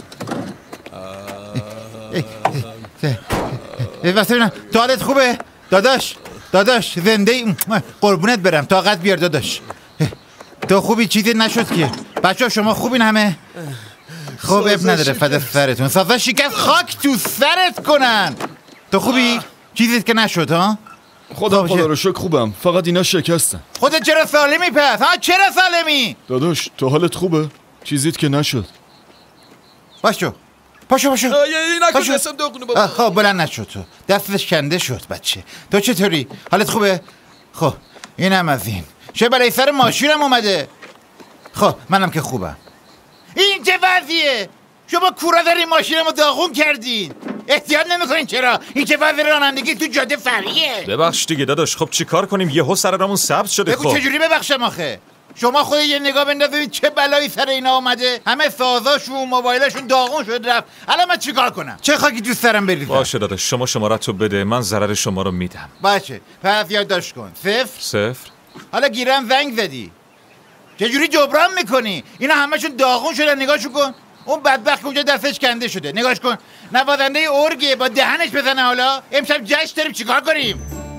واسه حالت خوبه؟ داداش زنده ای؟ قربونت برم. طاقت بیار داداش. تو خوبی؟ چیزی نشد که؟ بچه ها شما خوبین همه؟ خب اب نداره فدا سرتون. سازا شکست خاک تو سرت کنن. تو خوبی؟ چیزی که نشد ها؟ خدا رو شکر خوبم. فقط اینا شکستن. خودت چرا سالمی پس؟ ها چرا سالمی؟ داداش تو حالت خوبه؟ چیزیت که نشد. پاشو نکن دستم داغونه بابا. خب بلند نشد. تو دستش کنده شد بچه. تو چطوری؟ حالت خوبه؟ خب اینم از این. چه بلای سر ماشینم اومده. خب منم که خوبم. این چه وضعیه؟ شما کورا دارین ماشینمو داغون کردین. احتیاط نمیکنین چرا؟ این چه وضع رانندگی تو جاده فرعیه. ببخش دیگه داداش. خب چی کار کنیم؟ یهو سر رامون سبز شده. بگو خب چجوری ببخشم آخه؟ شما خود یه نگاه بندازید چه بلایی سر اینا اومده. همه سازاشون موبایلشون داغون شد رفت. الان من چیکار کنم؟ چه خاکی تو سرم بریزم؟ باشه داداش شما شماره‌تو بده. من ضرر شما رو میدم. باشه پس یادداشت کن. 0 حالا گیرم زنگ زدی. چجوری جبران میکنی؟ اینا همشون داغون شدن. نگاهشو کن. اون بدبخت که اونجا دستش کنده شده. نگاهش کن. نوازنده ارگه با دهنش بزنه. حالا امشب جشن داریم چیکار کنیم؟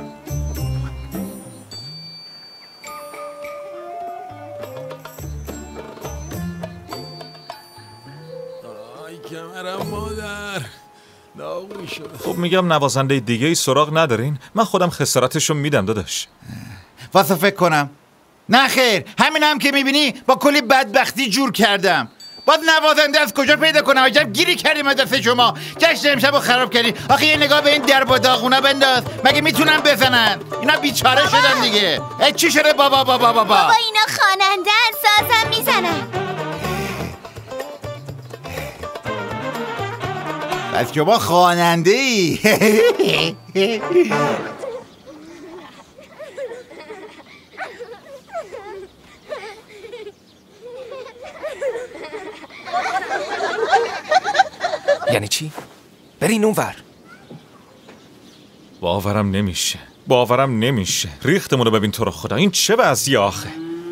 کمرم مادر داغون شده. خب میگم نوازنده دیگه ای سراغ ندارین؟ من خودم خسارتشو میدم داداش. واسه فکر کنم. نه خیر همین که میبینی با کلی بدبختی جور کردم. باید نوازنده از کجا پیدا کنم؟ عجب گیری کردیم از دست شما. جشن امشبو خراب کردی. آخه یه نگاه به این در با داغونا بنداز. مگه میتونن بزنن؟ اینا بیچاره شدن دیگه. چی شده بابا؟ بابا اینا خوانندن سازم میزنن. پس شما خواننده ای؟ یعنی چی؟ برین اونور. باورم نمیشه. ریختمونو ببین تو رو خدا. این چه وضعیه آخه؟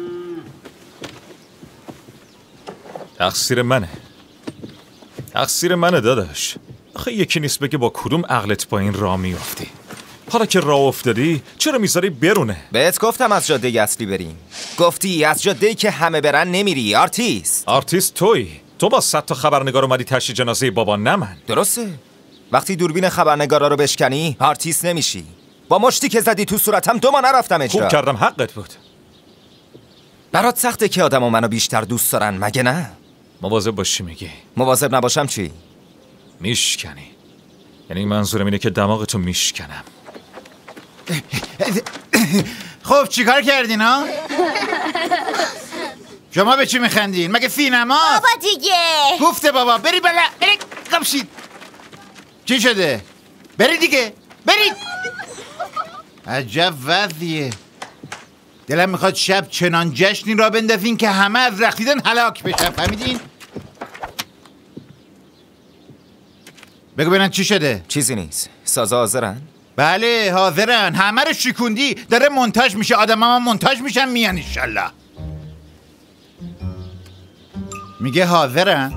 تقصیر منه داداش. آخه یکی نیست بگه با کدوم عقلت با این راه میافتی. حالا که راه افتادی چرا میذاری برونه؟ بهت گفتم از جاده اصلی بریم. گفتی از جاده‌ای که همه برن نمیری. آرتیست تویی. تو با 100 تا خبرنگار اومدی تشییع جنازه بابا نه من. درسته. وقتی دوربین خبرنگارا رو بشکنی آرتیست نمیشی. با مشتی که زدی تو صورتم 2 ماه نرفتم اجرا. خوب کردم حقت بود. برات سخته که آدمو منو بیشتر دوست دارن مگه نه؟ مواظب باشی میگی. مواظب نباشم چی؟ میشکنی. یعنی منظورم اینه که دماغتو میشکنم. خب چیکار کردین ها؟ شما به چی میخندین؟ مگه سینما؟ بابا دیگه گفته بابا بری بلا بری قبشید. چی شده؟ بری دیگه برید. عجب وضعیه. دلم میخواد شب چنان جشنی را بندازین که همه از رقصیدن هلاک بشن. فهمیدین؟ بگو ببینن چی شده؟ چیزی نیست. سازا حاضرن؟ بله حاضرن. همه رو شیکوندی. داره مونتاژ میشه. آدم هم مونتاژ میشن میان انشالله. میگه حاضرن.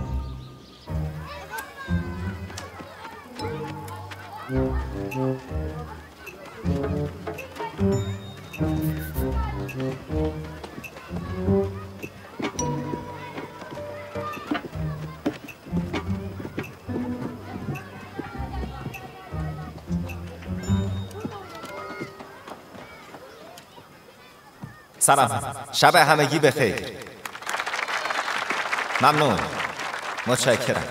سلام. شب همگی بخیر. ممنون. متشکرم.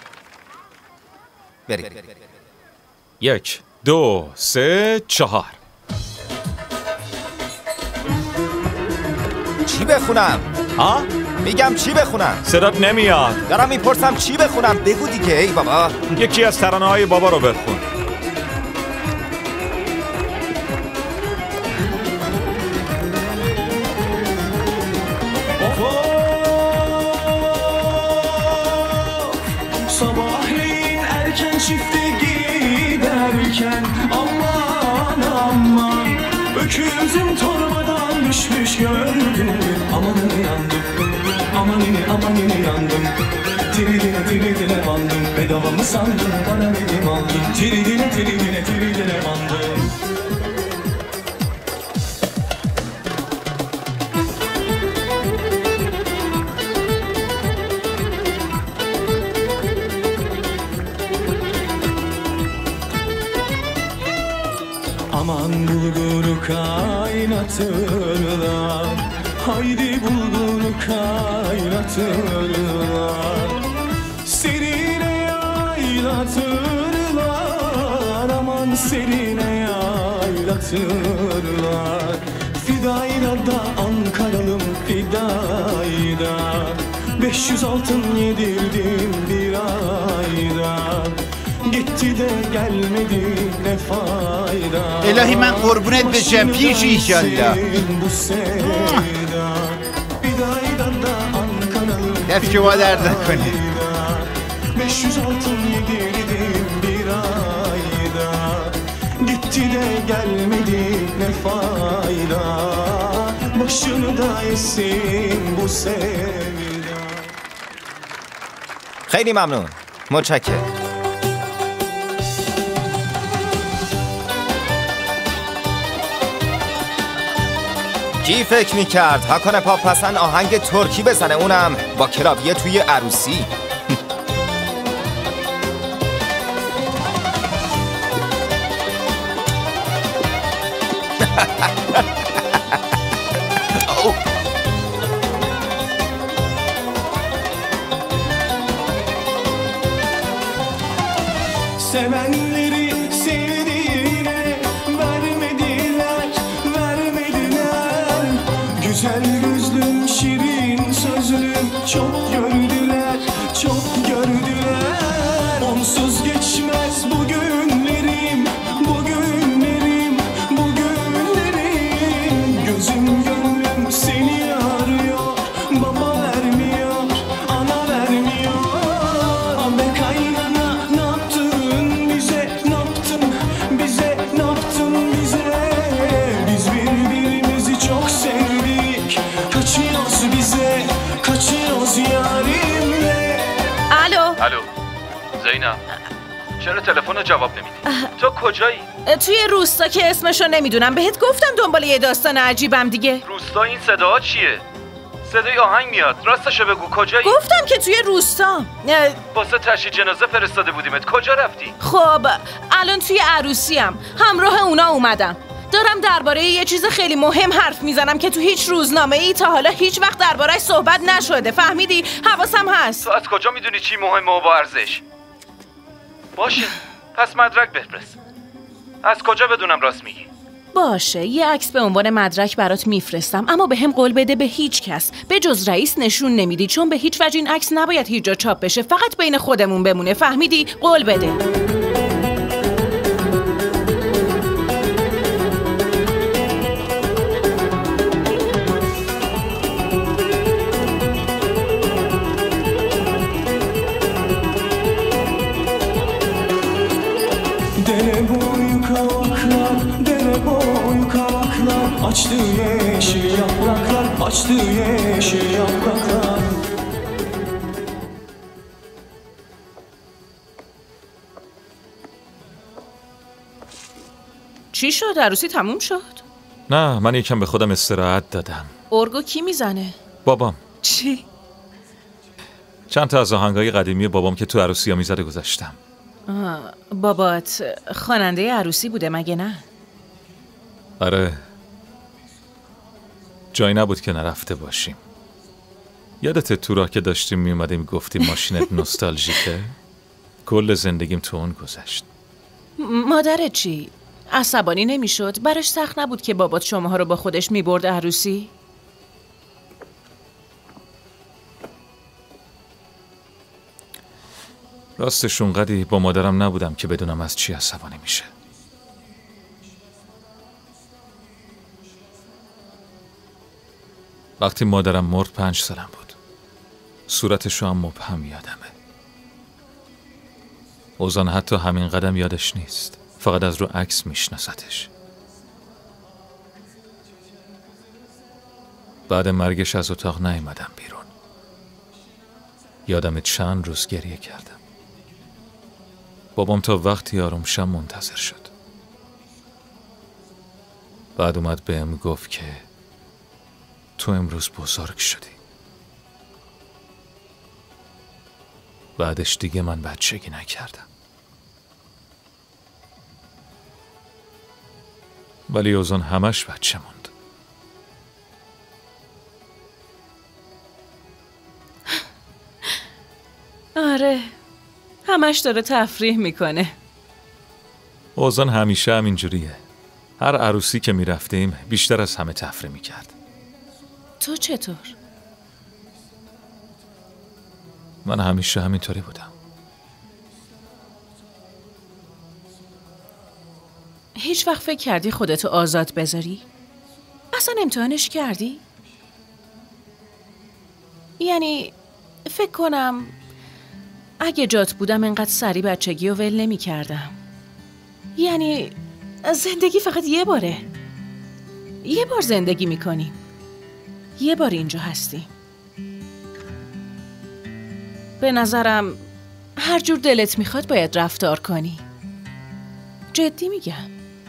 بریم. 1 2 3 4. چی بخونم؟ ها؟ میگم چی بخونم؟ صدات نمیاد. دارم میپرسم چی بخونم؟ بگو دیگه ای بابا. یکی از ترانه‌های بابا رو بخون. Sabahleyin erken çifte giderken aman aman öküzüm torbadan düşmüş gördüm amanını yandım amanını yandım tiridine bandım bedava mı sandın bana benim aldım tiridine bandım. Aman bulguru kaynatırlar Haydi bulguru kaynatırlar Serine yaylatırlar Aman serine yaylatırlar Fidayda da Ankaralım Fidayda 500 altın yedirdim bir ayda Gitti de gelmedi ne fayda الهی من قربونت بشم پیش ایشالله دست شما درد نکنه 500 altın yedirdim bir ayda Gitti de gelmedi ne fayda Başını da yesin bu sevda. خیلی ممنون. متشکرم. کی فکر میکرد هاکان پاپسن آهنگ ترکی بزنه اونم با کلاویه توی عروسی؟ Sevenleri sevdiğine vermediler Güzel gözlüm, şirin sözlüm çok gördüler Onsuz geçmez bu günlerim Gözüm gönlüm seni arıyor Baba vermiyor, ana vermiyor Abe kaynana ne yaptın bize, ne yaptın bize Biz birbirimizi çok sevdik Kaçıyoruz yarimle الو زینب چرا تلفن جواب نمیدی؟ تو کجایی؟ توی روستا که اسمشو نمیدونم بهت گفتم دنبال یه داستان عجیبم دیگه. روستا این صداها چیه؟ صدای آهنگ میاد. راستشو بگو کجایی؟ گفتم که توی روستا. واسه تشییع جنازه فرستاده بودیمت. کجا رفتی؟ خب الان توی عروسیم. همراه اونا اومدم. دارم درباره یه چیز خیلی مهم حرف میزنم که تو هیچ روزنامه‌ای تا حالا هیچ وقت درباره‌اش صحبت نشده. فهمیدی؟ حواسم هست. تو از کجا میدونی چی مهمه و با ارزش؟ باشه. پس مدرک بفرست. از کجا بدونم راست میگی؟ باشه یه عکس به عنوان مدرک برات میفرستم، اما به هم قول بده به هیچ کس به جز رئیس نشون نمیدی، چون به هیچ وجه این عکس نباید هیچ جا چاپ بشه، فقط بین خودمون بمونه. فهمیدی؟ قول بده. Açtı yeşil yapraklar, açtı yeşil yapraklar. چی شد؟ عروسی تموم شد؟ نه، من یکم به خودم استراحت دادم. ارگو کی میزنه؟ بابام. چی؟ چند تا از آهنگای قدیمی بابام که تو عروسی‌ها میزده گذاشتم. بابات خواننده عروسی بوده مگه نه؟ آره، جایی نبود که نرفته باشیم. یادت تو راه که داشتیم میومدیم گفتیم ماشینت نوستالژیکه؟ کل زندگیم تو اون گذشت. مادرت چی؟ عصبانی نمیشد؟ براش سخت نبود که بابات شماها رو با خودش میبرد عروسی؟ راستش اونقدی با مادرم نبودم که بدونم از چی عصبانی میشه. وقتی مادرم مرد 5 سالم بود. صورتشو هم مبهم یادمه. اوزان حتی همین قدم یادش نیست. فقط از رو عکس میشناستش. بعد مرگش از اتاق نیومدم بیرون. یادم چند روز گریه کردم. بابام تا وقتی آروم شم منتظر شد. بعد اومد بهم گفت که تو امروز بزرگ شدی. بعدش دیگه من بچگی نکردم. ولی اوزان همش بچه موند. آره، همش داره تفریح میکنه. اوزان همیشه همینجوریه. هر عروسی که میرفتیم بیشتر از همه تفریح میکرد. تو چطور؟ من همیشه همینطوری بودم. هیچ وقت فکر کردی خودتو آزاد بذاری؟ اصلا امتحانش کردی؟ یعنی فکر کنم اگه جات بودم انقدر سری بچگی رو ول نمی کردم. یعنی زندگی فقط یه باره. یه بار زندگی میکنیم. یه بار اینجا هستیم. به نظرم هر جور دلت میخواد باید رفتار کنی. جدی میگم.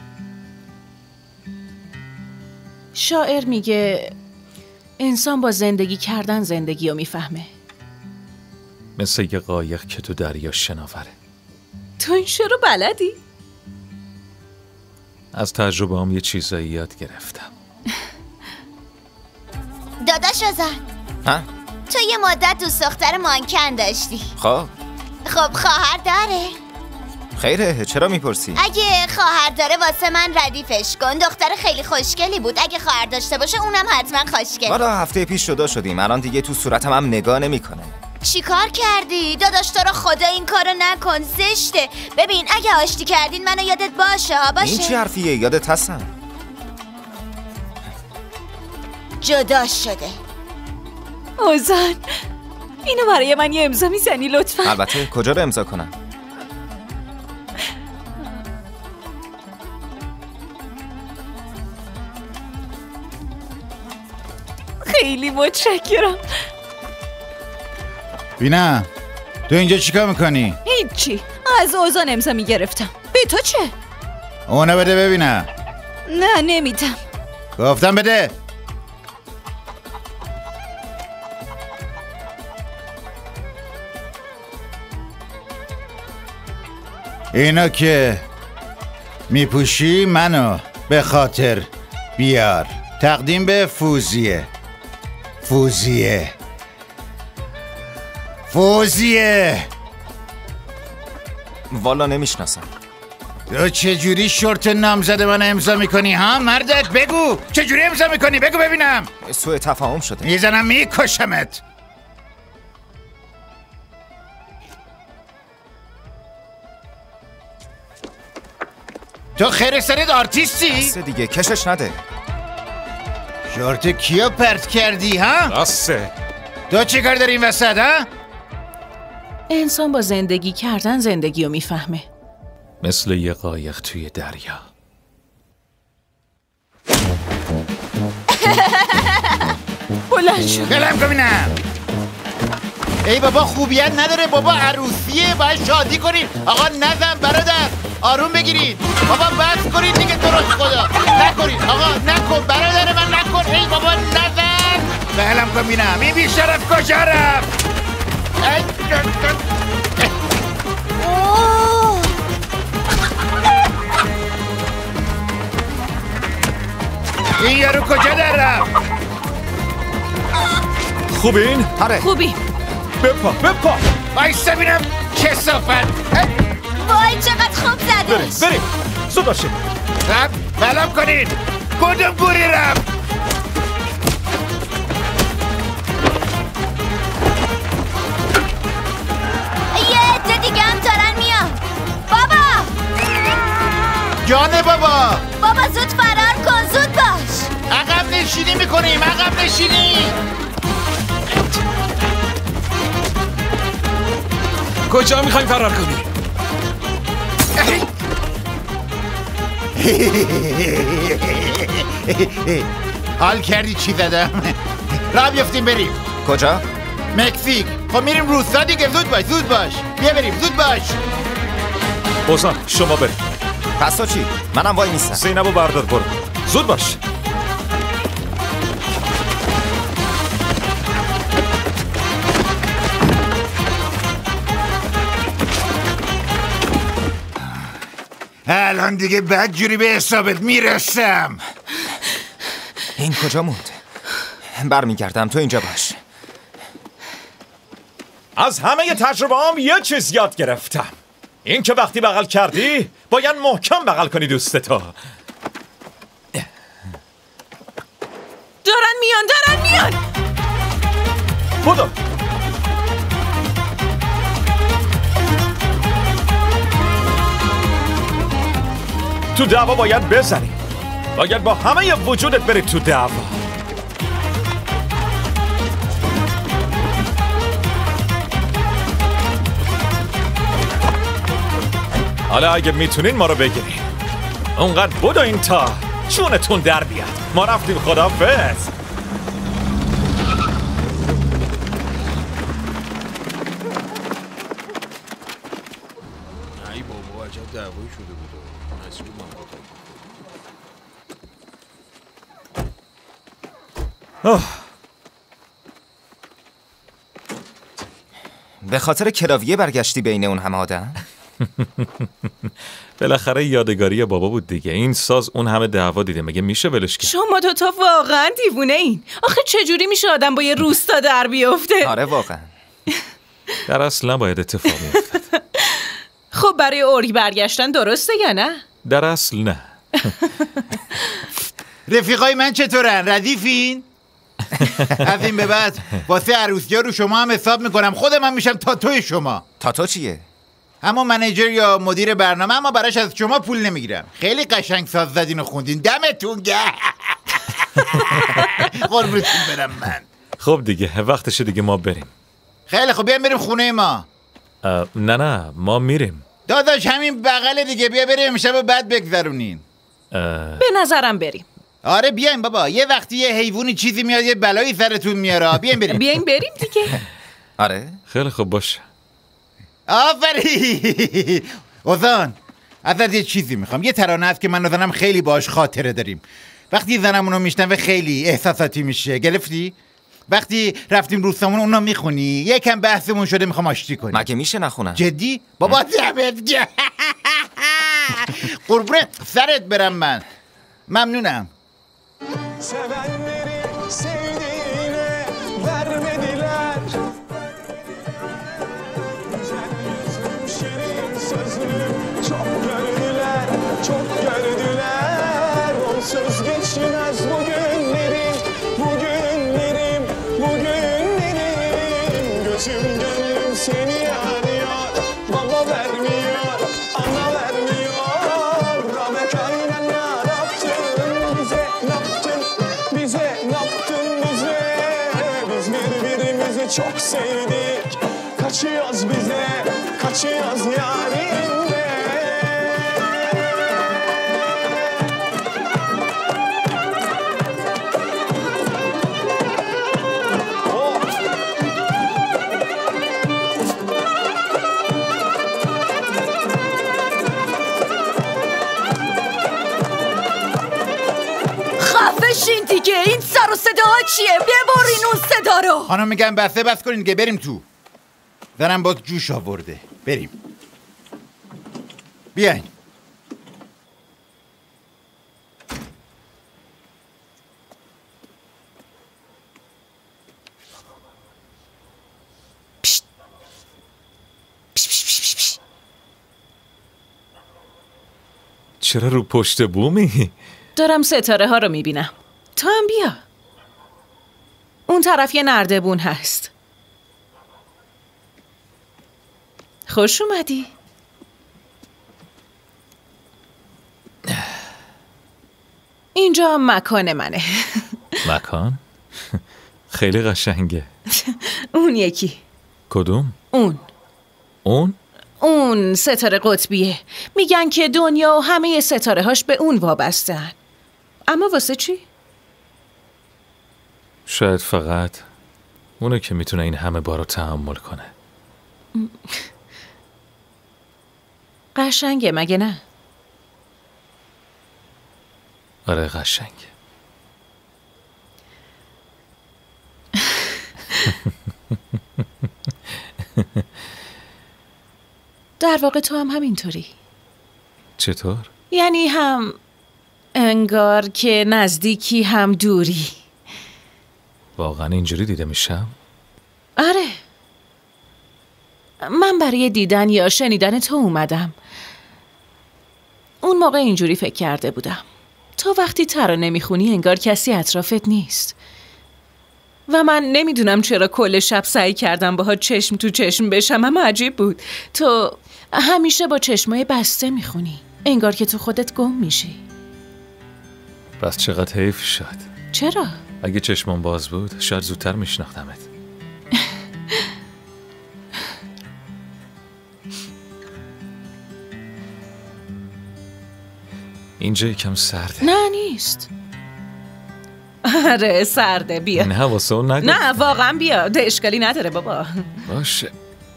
شاعر میگه انسان با زندگی کردن زندگی رو میفهمه. مثل یه قایق که تو دریا شناوره. تو این شعر بلدی؟ از تجربه هم یه چیزایی یاد گرفتم. داداش اوزان، ها؟ تو یه مدت دوست دختر مانکن داشتی. خب خواهر داره؟ خیره، چرا میپرسی؟ اگه خواهر داره واسه من ردیفش کن. دختر خیلی خوشگلی بود. اگه خواهر داشته باشه اونم حتما خوشگل. والا هفته پیش جدا شدیم، الان دیگه تو صورتم هم نگاه نمیکنه. چی کار کردی؟ داداش تو رو خدا این کارو نکن، زشته. ببین اگه آشتی کردین منو یادت باشه. این چی حرفیه؟ یادت هستم. جدا شده. اوزان، اینو برای من یه امضا میزنی لطفا؟ البته. کجا رو امضا کنم؟ خیلی متشکرم. بینا، تو اینجا چیکار میکنی؟ هیچی، از اوزان امضا میگرفتم. به تو چه؟ اونو بده ببینم. نه نمیدم. گفتم بده. اینو که میپوشی منو به خاطر بیار. تقدیم به فوزیه. والا نمیشناسم. تو چجوری شورت نامزد من امضا میکنی ها مردک؟ بگو چجوری امضا میکنی؟ بگو ببینم. سوء تفاهم شده. میزنم میکشمت. تو خیر سرت آرتیستی؟ بسه دیگه کشش نده. شورت کیو پرت کردی ها؟ بسه. تو چی کار داری این وسط ها؟ انسان با زندگی کردن زندگی رو میفهمه. مثل یه قایق توی دریا. بلند شو. بلند کن ببینم. ای بابا خوبیت نداره بابا، عروسیه باید شادی کنید. آقا نزن برادر، آروم بگیرید. بابا بس کنید دیگه، تو رو خدا نکنید. آقا نکن برادر من، نکن. ای بابا نزن. بلند کن ببینم این بیشرف کجا رفت؟ این یارو کجا در رفت؟ خوبین؟ آره خوبی. بپا بایسته بینم کسافت. وای چقدر خوب زدش. بریم زود باشه. بلند کنید. کدوم گوری رفت؟ یه عده دیگه هم دارن میان. بابا جانه بابا. بابا زود فرار کن، زود باش. عقب نشینی میکنیم، عقب نشینی. کجا میخوایم فرار کنی؟ حال کردی چی زدم؟ راه بیفتیم بریم. کجا؟ مکزیک. خب میریم روستا دیگه. زود باش زود باش. بیا بریم زود باش. اوزان شما بریم. پس تو چی؟ منم وای نیستم. زینبو بردار برو. زود باش. الان دیگه بد جوری به حسابت میرسم. این کجا موند؟ برمیگردم، تو اینجا باش. از همه تجربه هم یه چیز یاد گرفتم. این که وقتی بغل کردی باید محکم بغل کنی دوستتو. دارن میان. بودو. تو دعوا باید بزنی. باید با همه وجودت بری تو دعوا. حالا اگه میتونین ما رو بگیرین، اونقدر بدوین تا چونتون در بیاد. ما رفتیم، خداحافظ. ای بابا عجب دعوایی شده بود. به خاطر کلاویه برگشتی بین اون همه آدم؟ بالاخره یادگاری بابا بود دیگه. این ساز اون همه دعوا دیده، مگه میشه ولش کرد؟ شما دوتا واقعا دیوونه این. آخه چجوری میشه آدم با یه روستا در بیفته؟ آره واقعا. در اصل نباید اتفاق میافتاد. خب برای اورگ برگشتن درسته یا نه؟ در اصل نه. رفیقای من چطورن؟ ردیفین؟ از این به بعد واسه عروسی‌ها رو شما هم حساب میکنم. خودم هم میشم تاتوی شما. تاتو چیه؟ اما منیجر یا مدیر برنامه، اما براش از شما پول نمیگیرم. خیلی قشنگ ساز زدین و خوندین. دمتون گرم. قربونتون برم من. خب دیگه وقتشه دیگه ما بریم. خیلی خب بیایم بریم خونه ما. نه ما میریم. داداش همین بغل دیگه، بیا بریم امشب بعد بگذرونین. به نظرم بریم. آره بیایم بابا. یه وقتی یه حیوانی چیزی میاد یه بلایی سرتون میاره. بیایم بریم. بیایم بریم دیگه. آره خیلی خوب باشه. آفرین. اوزان ازت یه چیزی میخوام. یه ترانه هست که من و زنم خیلی باهاش خاطره داریم. وقتی زنمونو میشنوه خیلی احساساتی میشه. گرفتی؟ وقتی رفتیم روستامون اونو میخونی، یکم بحثمون شده، میخوام آشتی کنی. مگه میشه نخونم؟ جدی؟ بابا دمت گرم. قربونه سرت برم من. ممنونم. Sevenleri sevdiğine vermediler. Güzel yüzüm şirin sözlü çok gördüler. söz geçmez bugünlerim, bugünlerim, bugünlerim. Gözüm gönlüm seni arıyor, baba vermiyor, ana vermiyor. Rahmet aynen ne yaptın bize, ne yaptın bize, ne yaptın bize? Biz birbirimizi çok sevdik, kaçıyoruz bize, kaçıyoruz yarimle. خفشین دیگه این سر و صداها چیه؟ ببرین اون صدا رو. خانم میگم بسته بس کنین که بریم تو. زنم باز جوش آورده. بریم. بیاین. چرا رو پشت بومی؟ دارم ستاره ها رو میبینم. تو هم بیا. اون طرف یه نردبون هست. خوش اومدی. اینجا مکان منه. مکان؟ خیلی قشنگه. اون یکی. کدوم؟ اون. اون؟ اون ستاره قطبیه. میگن که دنیا و همه ستاره هاش به اون وابسته‌ان. اما واسه چی؟ شاید فقط اونه که میتونه این همه بارو تحمل کنه. قشنگه مگه نه؟ آره قشنگه. در واقع تو هم همینطوری. چطور؟ یعنی هم انگار که نزدیکی هم دوری. واقعا اینجوری دیده میشم؟ آره. من برای دیدن یا شنیدن تو اومدم. اون موقع اینجوری فکر کرده بودم. تو وقتی ترانه میخونی انگار کسی اطرافت نیست. و من نمیدونم چرا کل شب سعی کردم باها چشم تو چشم بشم، اما عجیب بود. تو همیشه با چشمای بسته میخونی، انگار که تو خودت گم میشی. بس چقدر حیف شد. چرا؟ اگه چشمم باز بود شاید زودتر میشناختمت. اینجا یکم سرده. نه نیست. آره سرده، بیا. نه واسه اون نگو. نه واقعا بیا، ده اشکالی نداره بابا. باشه.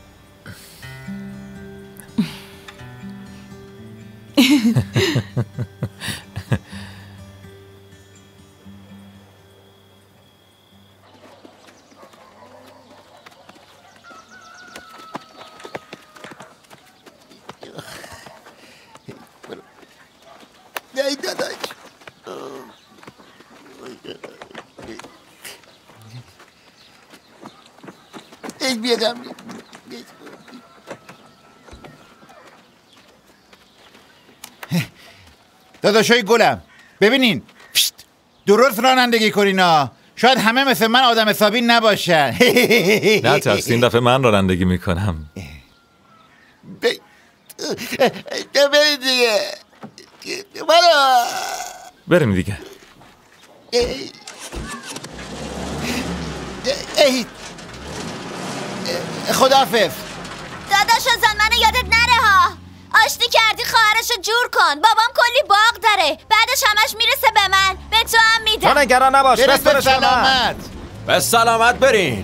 ای داداش ای بیادم داداشای گلم ببینین درست رانندگی کنینا، شاید همه مثل من آدم حسابی نباشن. نه ترس، این دفعه من رانندگی میکنم. بریم دیگه. بریم دیگه. خداحافظ. داداش زن منو یادت نره ها. آشتی کردی خواهرشو جور کن. بابام کلی باغ داره، بعدش همش میرسه به من، به تو هم میدم. تو نگران نباش. به سلامت. به سلامت برین.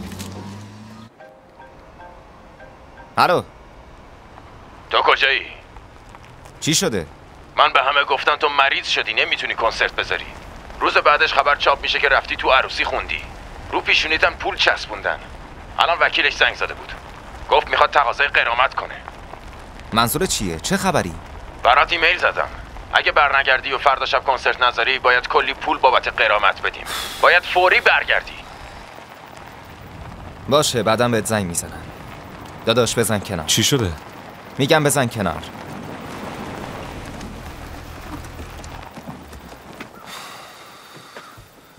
الو تو کجایی؟ چی شده؟ من به همه گفتم تو مریض شدی، نمیتونی کنسرت بذاری. روز بعدش خبر چاپ میشه که رفتی تو عروسی خوندی. رو پیشونیتم پول چسبوندن. الان وکیلش زنگ زده بود، گفت میخواد تقاضای غرامت کنه. منظور چیه؟ چه خبری؟ برات ایمیل زدم. اگه برنگردی و فردا شب کنسرت نذاری باید کلی پول بابت غرامت بدیم. باید فوری برگردی. باشه بعدم بهت زنگ میزنن. داداش بزن کنار. چی شده؟ میگم بزن کنار.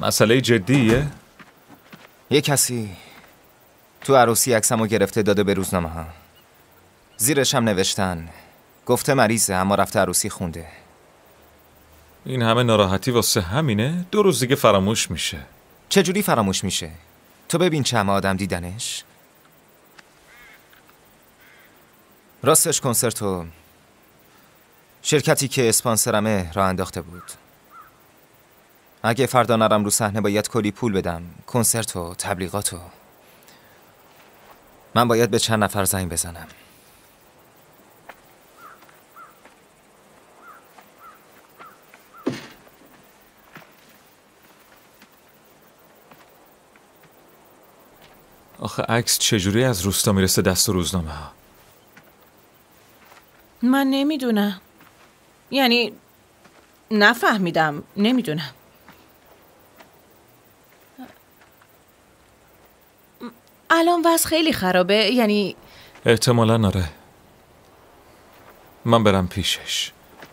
مسئله جدیه؟ یه کسی تو عروسی عکسمو گرفته داده به روزنامه ها. زیرش هم نوشتن گفته مریضه اما رفته عروسی خونده. این همه ناراحتی واسه همینه؟ 2 روز دیگه فراموش میشه. چجوری فراموش میشه؟ تو ببین چه همه آدم دیدنش. راستش کنسرتو شرکتی که اسپانسرمه راه انداخته بود. اگه فردا نرم رو صحنه باید کلی پول بدم، کنسرت و تبلیغاتو. من باید به چند نفر زنگ بزنم. آخه عکس چجوری از روستا میرسه دست روزنامه ها؟ من نمیدونم. یعنی نفهمیدم. نمیدونم. الان وضع خیلی خرابه. یعنی احتمالاً آره. من برم پیشش.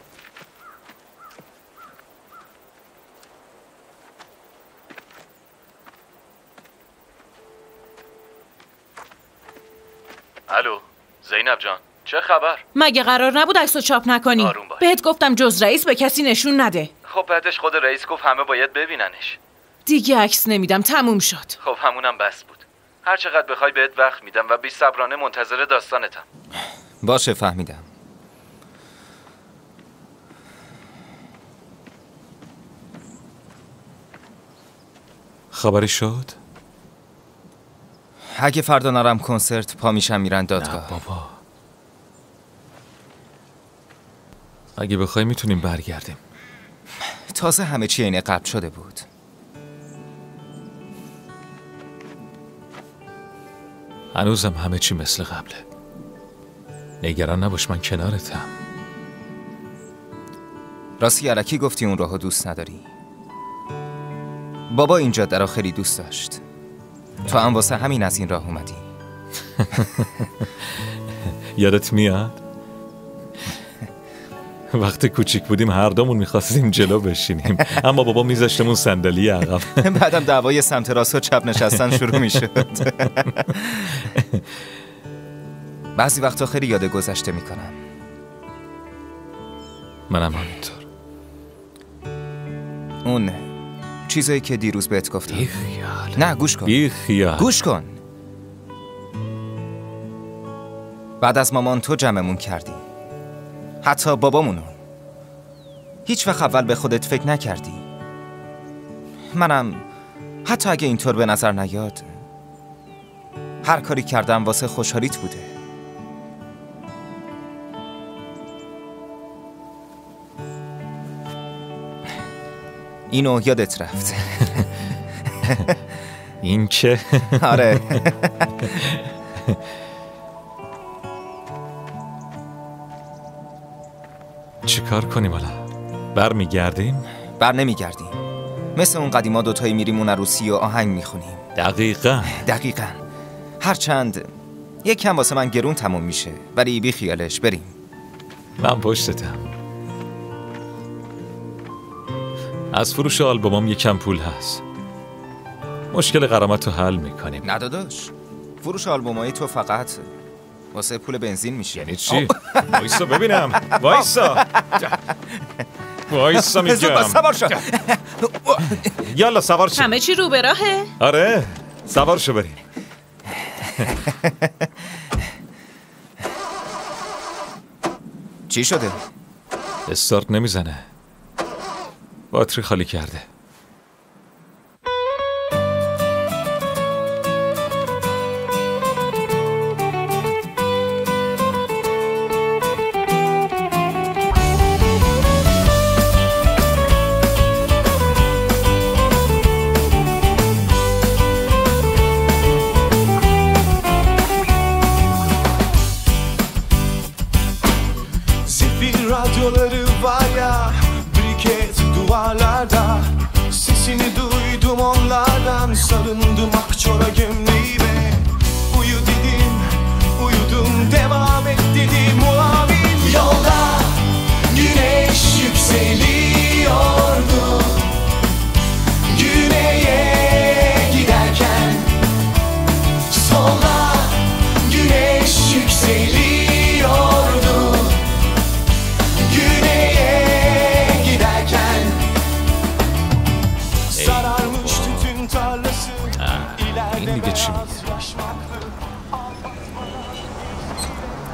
الو زینب جان، چه خبر؟ مگه قرار نبود عکسو چاپ نکنی؟ آروم باش. بهت گفتم جز رئیس به کسی نشون نده. خب بعدش خود رئیس گفت همه باید ببیننش. دیگه عکس نمیدم، تموم شد. خب همونم بس بود. هر چقدر بخوای بهت وقت میدم و بی صبرانه منتظر داستانتم. باشه فهمیدم. خبری شد؟ اگه فردا نرم کنسرت پا میشم میرن دادگاه. نه بابا. اگه بخوای میتونیم برگردیم. تازه همه چی عین قبل شده بود. هنوزم همه چی مثل قبله. نگران نباش، من کنارتم. راستی الکی گفتی اون راهو دوست نداری. بابا این جاده را خیلی دوست داشت. تو هم واسه همین از این راه اومدی. یادت میاد؟ وقتی کوچیک بودیم هر دومون میخواستیم جلو بشینیم، اما بابا میذاشتمون صندلی عقب. بعدم دعوای سمت راست و چپ نشستن شروع میشد. بعضی وقتا خیلی یاد گذشته میکنم. منم همینطور. اون چیزایی که دیروز بهت گفتم. بیخیال. نه گوش کن. بیخیال. گوش کن. بعد از مامان تو جمعمون کردی، حتی بابامونو. هیچ وقت اول به خودت فکر نکردی. منم حتی اگه اینطور به نظر نیاد، هر کاری کردم واسه خوشحالیت بوده. اینو یادت رفت. این که آره. چیکار کنیم حالا؟ برمیگردیم؟ بر نمیگردیم. مثل اون قدیما دوتایی میریم اون عروسی و آهنگ میخونیم. دقیقاً. هرچند یک کم واسه من گرون تموم میشه، ولی بی خیالش بریم. من پشتتم. از فروش آلبومام یکم پول هست. مشکل غرامت رو حل میکنیم. نه داداش، فروش آلبومای تو فقط واسه پول بنزین میشه. یعنی چی؟ وایسا ببینم. وایسا میگم. سوار شو. یالا سوار شو. همه چی رو به راهه؟ آره سوار شو بریم. چی شده؟ استارت نمیزنه. باتری خالی کرده. Zifir radyoları var ya, briket duvarlarda. Sesini duydum onlardan, sarındım akçora gömleğime. Uyu dedim, uyudum, devam et dedi muavin. Yolda güneş yükseliyordu, güneş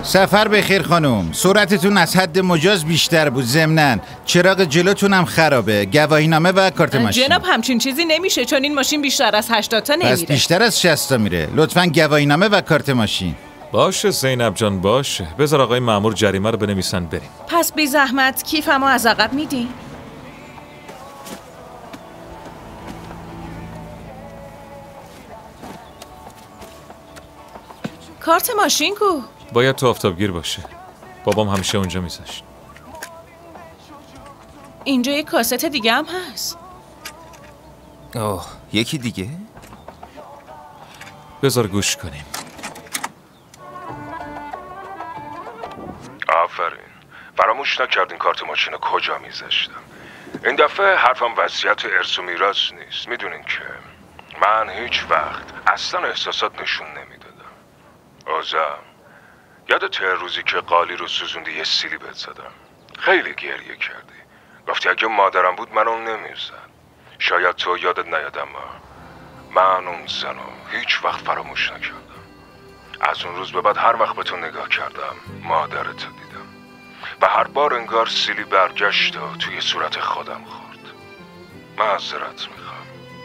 سفر بخیر خانم. سرعتتون از حد مجاز بیشتر بود. ضمناً چراغ جلوتون هم خرابه. گواهینامه و کارت ماشین. جناب همچین چیزی نمیشه چون این ماشین بیشتر از 80 تا نمیره. پس بیشتر از 60 تا میره. لطفاً گواهینامه و کارت ماشین. باشه زینب جان باشه. بذار آقای مأمور جریمه رو بنویسن بریم. پس بی زحمت کیفمو از عقب میدین؟ کارت ماشین کو؟ باید تو آفتابگیر باشه. بابام همیشه اونجا میذاشت. اینجا یک کاست دیگه هم هست. اوه یکی دیگه؟ بذار گوش کنیم. آفرین. فراموش نکردین کارت ماشین رو کجا میذاشتم. این دفعه حرفم وصیت ارث و میراث نیست. میدونین که من هیچ وقت اصلا احساسات نشون نمیدادم. اوزم یادت روزی که قالی رو سوزوندی یه سیلی بهت زدم؟ خیلی گریه کردی. گفتی اگه مادرم بود منو نمیزد. شاید تو یادت نیاد اما من اون زنو هیچ وقت فراموش نکردم. از اون روز به بعد هر وقت به تو نگاه کردم مادرتو دیدم و هر بار انگار سیلی برگشت و توی صورت خودم خورد. معذرت میخوام.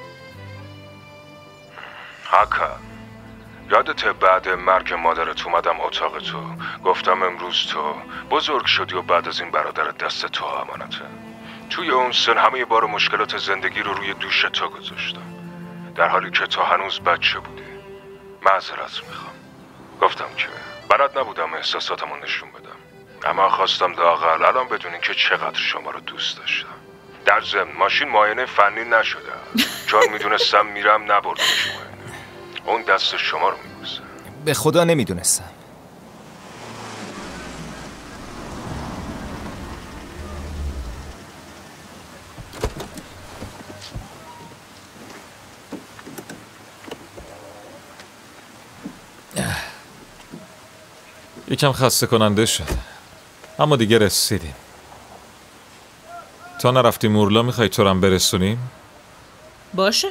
حکم یادت بعد مرگ مادرت اومدم اتاق تو گفتم امروز تو بزرگ شدی و بعد از این برادرت دست تو امانته. توی اون سن همه بار مشکلات زندگی رو روی دوش تو گذاشتم در حالی که تو هنوز بچه بودی. معذرت میخوام. گفتم که بلد نبودم احساساتمو نشون بدم اما خواستم لااقل الان بدونین که چقدر شما رو دوست داشتم. در ضمن ماشین معاینه فنی نشده چون میدونستم میرم نبردمش معاینه. اون دست شما رو میبوسه. به خدا نمیدونستم. یکم خسته کننده شد اما دیگه رسیدیم. تا نرفتیم اورلا میخوای تو رو هم برسونیم؟ باشه.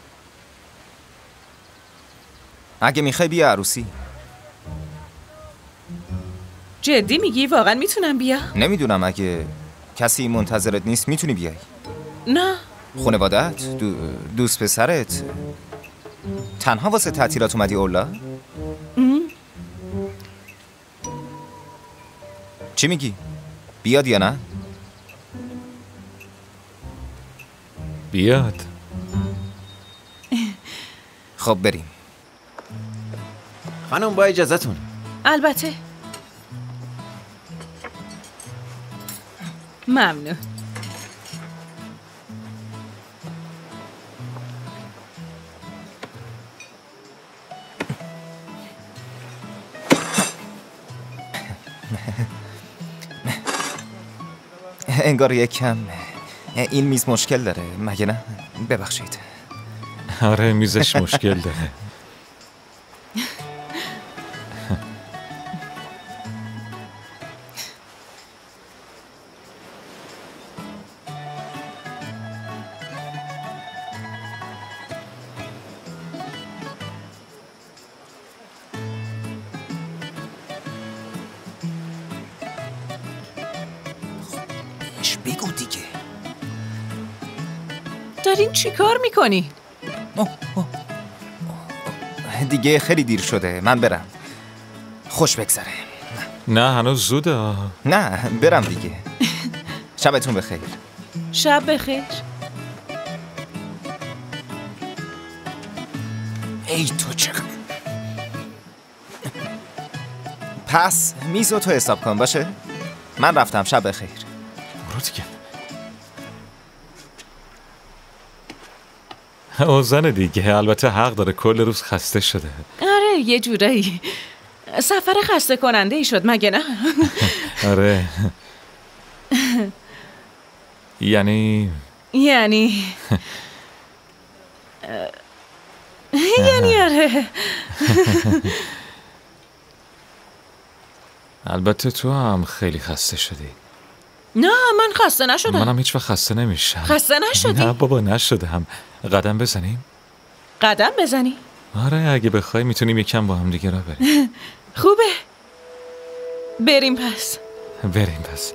اگه میخوای بیا عروسی. جدی میگی؟ واقعا میتونم بیا؟ نمیدونم اگه کسی منتظرت نیست میتونی بیای. نه. خانوادت؟ دوست پسرت؟ تنها واسه تعطیلات اومدی اورلا؟ چی میگی؟ بیاد یا نه؟ بیاد. خب بریم. خانم با اجازتون. البته. ممنون. انگار یکم این میز مشکل داره مگه نه؟ ببخشید. آره میزش مشکل داره. بگو دیگه. دارین چی کار میکنی؟ دیگه خیلی دیر شده من برم. خوش بگذره. نه هنوز زوده. نه برم دیگه. شبتون بخیر. شب بخیر. ای تو چقدر. پس میزو تو حساب کن باشه. من رفتم شب بخیر. برو دیگه. اوزن دیگه البته حق داره کل روز خسته شده. آره یه جورایی سفر خسته کننده ای شد مگه نه؟ آره یعنی آره. البته تو هم خیلی خسته شدی. نه من خسته نشدم. منم هیچ وقت خسته نمیشم. خسته نشدی؟ نه بابا نشدم. قدم بزنیم؟ قدم بزنی؟ آره اگه بخوای میتونیم یکم با هم دیگه را بریم. خوبه. بریم پس. بریم پس.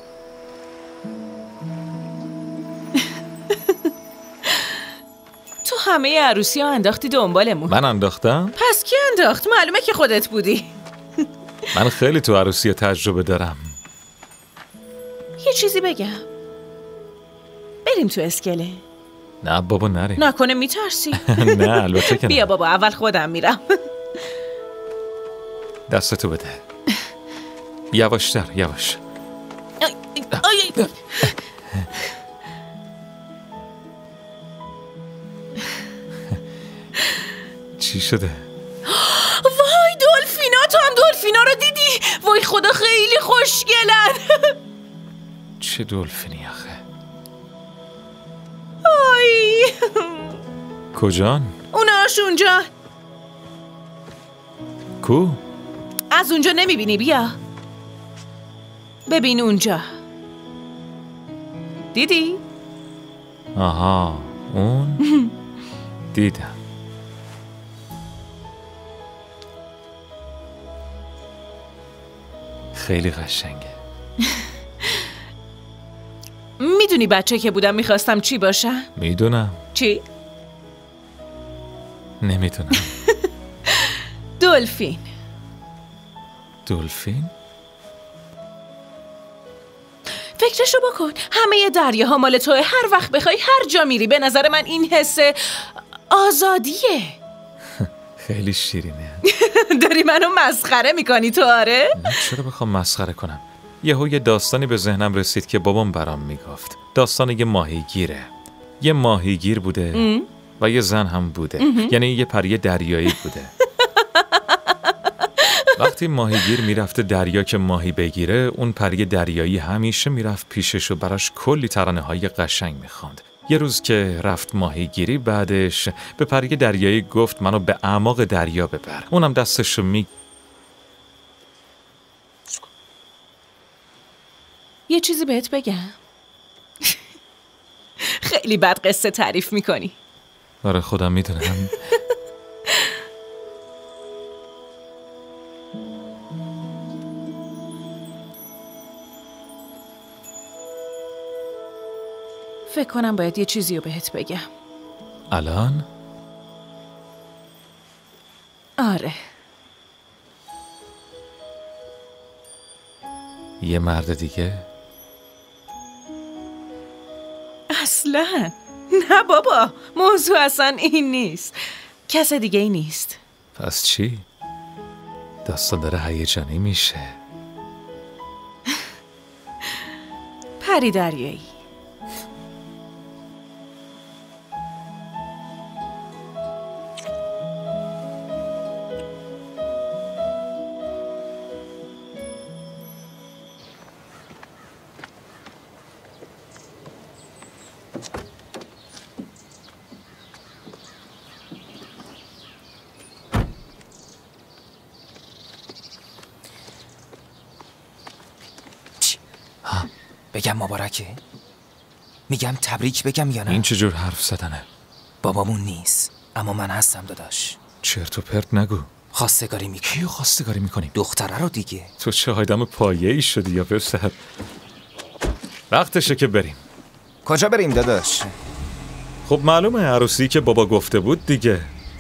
تو همه عروسی ها انداختی دنبالمون. من انداختم؟ پس کی انداخت؟ معلومه که خودت بودی. من خیلی تو عروسی تجربه دارم. یه چیزی بگم. بریم تو اسکله. نه بابا نریم. نکنه میترسی؟ نه البته که نه. بیا بابا اول خودم میرم. دستتو بده. یواشتر یواش. چی شده؟ وای دلفینا، تو هم دلفینا رو دیدی؟ وای خدا خیلی خوشگلن. چه دلفینی آخه؟ آی کجان؟ اوناش اونجا. کو؟ از اونجا نمیبینی؟ بیا ببین اونجا. دیدی؟ آها اون دیدم. خیلی قشنگه. میدونی بچه که بودم میخواستم چی باشم؟ میدونم. چی؟ نمیدونم. دلفین. دلفین؟ فکرشو بکن، همه دریاها مال توه. هر وقت بخوای هر جا میری. به نظر من این حس آزادیه. خیلی شیرینه. داری منو مسخره میکنی تو؟ آره؟ نه چرا بخوام مسخره کنم. یه داستانی به ذهنم رسید که بابام برام میگفت. داستان یه ماهیگیره. یه ماهیگیر بوده و یه زن هم بوده. یعنی یه پری دریایی بوده. وقتی ماهیگیر میرفته دریا که ماهی بگیره، اون پری دریایی همیشه میرفت پیشش و براش کلی ترانه‌های قشنگ میخوند. یه روز که رفت ماهیگیری، بعدش به پری دریایی گفت منو به اعماق دریا ببر. اونم دستشو یه چیزی بهت بگم. خیلی بد قصه تعریف میکنی. آره خودم میدونم. فکر کنم باید یه چیزی رو بهت بگم. الان؟ آره. یه مرد دیگه؟ اصلا نه بابا، موضوع اصلا این نیست. کس دیگه ای نیست. پس چی؟ داستان داره هیجانی میشه. پری دریایی. بگم مبارکه؟ میگم تبریک بگم یا نه؟ این چه جور حرف زدنه؟ بابامون نیست، اما من هستم داداش. چرت و پرت نگو. خواستگاری میکنیم. کیو خواستگاری میکنیم؟ دختره رو دیگه. تو چه آدم پایه‌ای شدی یا پسر؟ وقتشه که بریم. کجا بریم داداش؟ خب معلومه عروسی که بابا گفته بود دیگه.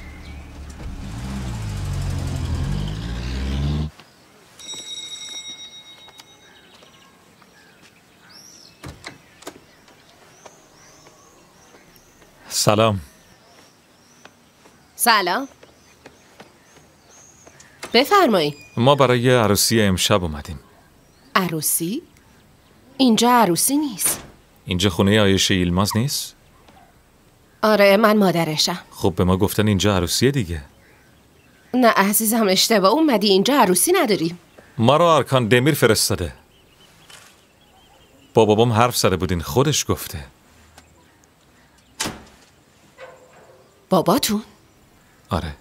سلام. سلام. بفرمایید. ما برای عروسی امشب اومدیم. عروسی؟ اینجا عروسی نیست. اینجا خونه عایشه ایلماز نیست؟ آره من مادرشم. خب به ما گفتن اینجا عروسیه دیگه. نه عزیزم اشتباه اومدی، اینجا عروسی نداریم. ما رو ارکان دمیر فرستاده. با بابام حرف زده بودین، خودش گفته. باباتون؟ آره.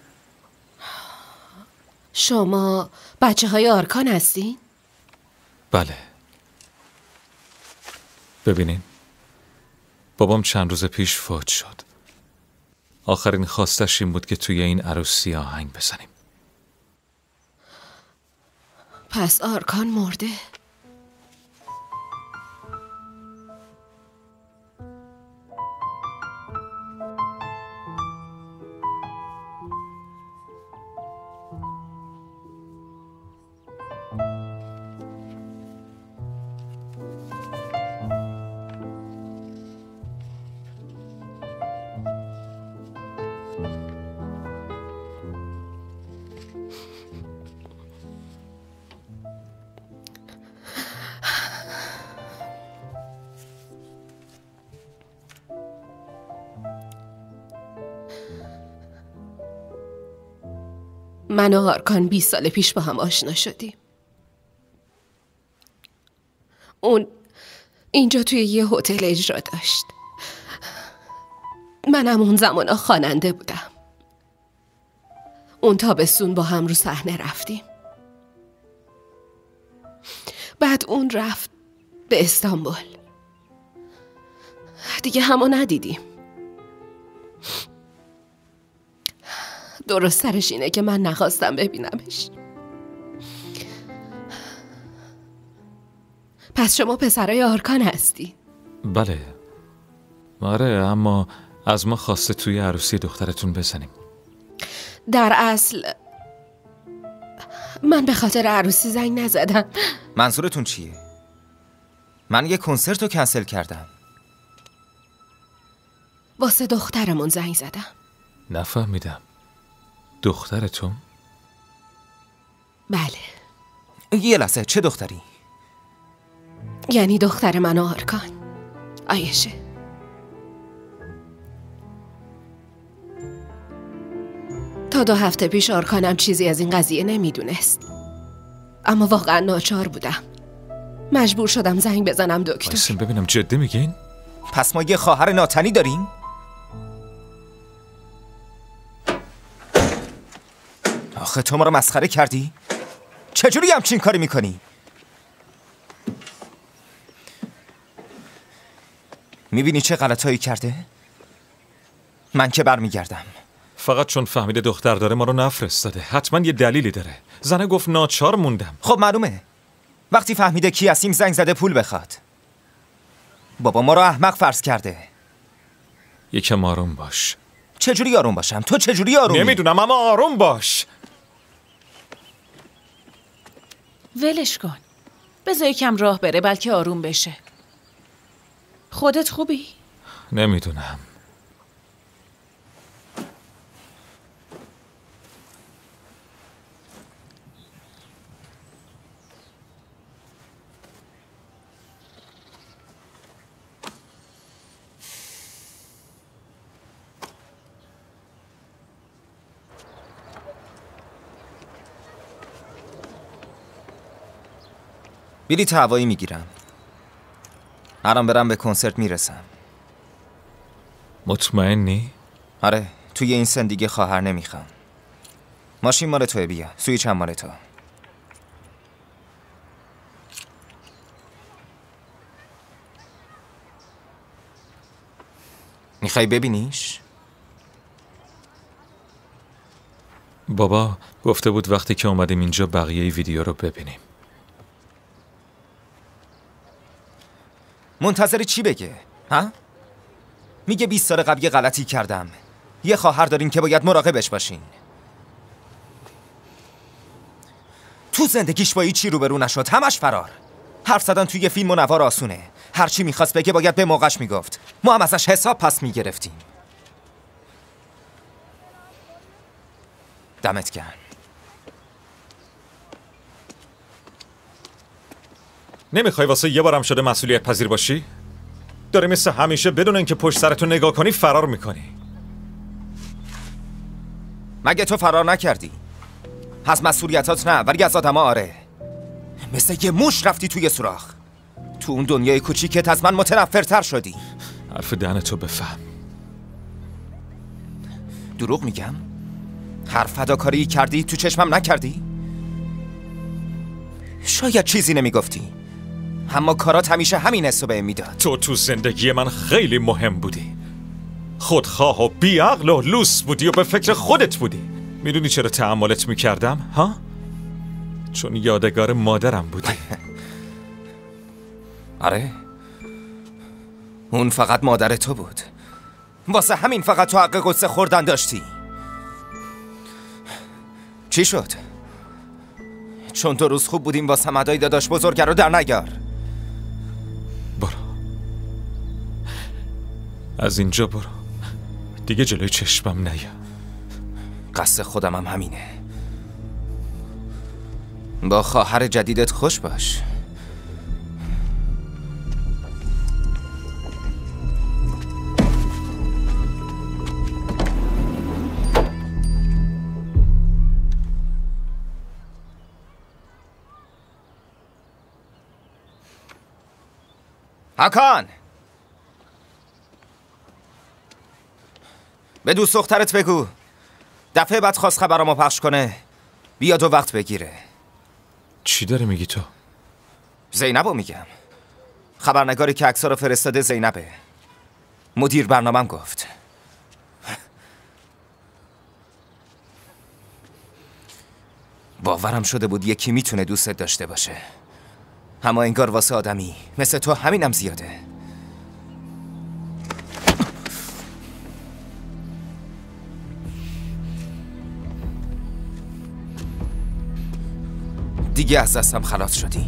شما بچه های آرکان هستین؟ بله. ببینین بابام چند روز پیش فوت شد. آخرین خواستش این بود که توی این عروسی آهنگ بزنیم. پس آرکان مرده؟ من و آرکان 20 سال پیش با هم آشنا شدیم. اون اینجا توی یه هتل اجرا داشت. منم اون زمانا خواننده بودم. اون تابستون با هم رو صحنه رفتیم. بعد اون رفت به استانبول. دیگه همو ندیدیم. درست سرش اینه که من نخواستم ببینمش. پس شما پسرای آرکان هستی؟ بله. آره، اما از ما خواسته توی عروسی دخترتون بزنیم. در اصل من به خاطر عروسی زنگ نزدم. منظورتون چیه؟ من یه کنسرت رو کنسل کردم. واسه دخترمون زنگ زدم. نفهمیدم. دخترتون؟ بله. یه لحظه، چه دختری؟ یعنی دختر من و آرکان، آیشه. تا 2 هفته پیش آرکانم چیزی از این قضیه نمیدونست، اما واقعا ناچار بودم. مجبور شدم زنگ بزنم دکتر. بایستین ببینم جدی میگین؟ پس ما یه خواهر ناتنی داریم؟ آخه تو ما رو مسخره کردی؟ چجوری همچین کاری میکنی؟ میبینی چه غلطایی کرده؟ من که برمیگردم. فقط چون فهمیده دختر داره ما رو نفرستاده. حتما یه دلیلی داره. زنه گفت ناچار موندم. خب معلومه. وقتی فهمیده کی هستیم زنگ زده پول بخواد. بابا ما رو احمق فرض کرده. یکم آروم باش. چجوری آروم باشم؟ تو چجوری آرومی؟ نمیدونم، اما آروم باش. ولش کن. بذار یکم راه بره بلکه آروم بشه. خودت خوبی؟ نمیدونم. بلیط هوایی میگیرم. الان برم به کنسرت میرسم. مطمئنی؟ آره، توی این سن دیگه خواهر نمیخوام. ماشین مال توه، بیا. سویچ هم مال تو. میخوای ببینیش؟ بابا گفته بود وقتی که اومدیم اینجا بقیه ویدیو رو ببینیم. منتظر چی بگه؟ ها؟ میگه 20 سال قبل یه غلطی کردم. یه خواهر دارین که باید مراقبش باشین. تو زندگیش با هیچی روبرو نشد، همش فرار. حرف زدن توی فیلم و نوار آسونه. هرچی میخواست بگه باید به موقعش میگفت. ما هم ازش حساب پس میگرفتیم. دمت گرم. نمیخوای واسه یه بارم شده مسئولیت پذیر باشی؟ داری مثل همیشه بدون اینکه پشت سرتو نگاه کنی فرار میکنی. مگه تو فرار نکردی؟ از مسئولیتات نه، ولی از آدما آره. مثل یه موش رفتی توی سوراخ. تو اون دنیای کوچیکت از من متنفرتر شدی. حرف دهنتو بفهم. دروغ میگم؟ هر فداکاری کردی تو چشمم نکردی؟ شاید چیزی نمیگفتی، اما کارات همیشه همین حسو بهم میداد. تو زندگی من خیلی مهم بودی. خودخواه و بیعقل و لوس بودی و به فکر خودت بودی. میدونی چرا تحملت میکردم؟ ها؟ چون یادگار مادرم بودی. آره، اون فقط مادر تو بود. واسه همین فقط تو حق قصه خوردن داشتی. چی شد؟ چون 2 روز خوب بودیم واسه مدای داداش بزرگ رو در نیار. برو از اینجا، برو دیگه جلوی چشمم نیا. قصد خودم هم همینه. با خواهر جدیدت خوش باش. هاکان، به دوست دخترت بگو دفعه بعد خواست خبرامو پخش کنه بیاد و وقت بگیره. چی داری میگی تو؟ زینبو میگم. خبرنگاری که عکس‌ها رو فرستاده زینبه. مدیر برنامه‌م گفت. باورم شده بود یکی میتونه دوستت داشته باشه، اما انگار واسه آدمی مثل تو همینم زیاده. دیگه از دستم خلاص شدی.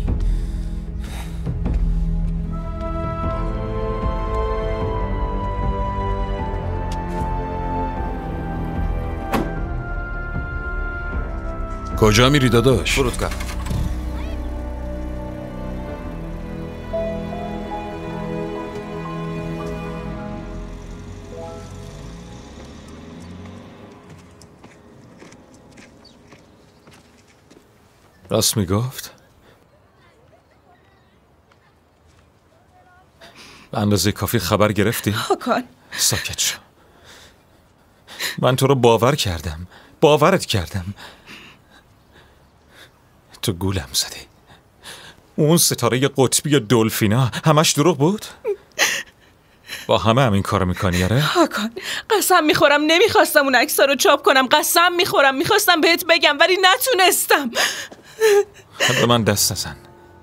کجا میری داداش؟ فرودگاه. راست میگفت؟ به اندازه کافی خبر گرفتی؟ هاکان ساکت شو. من تو رو باورت کردم. تو گولم زدی. اون ستاره قطبی دلفینا همش دروغ بود؟ با همین کارو میکنی؟ آره هاکان قسم میخورم نمیخواستم اون عکس‌ها رو چاپ کنم. قسم میخورم میخواستم بهت بگم ولی نتونستم. به من دست نزن.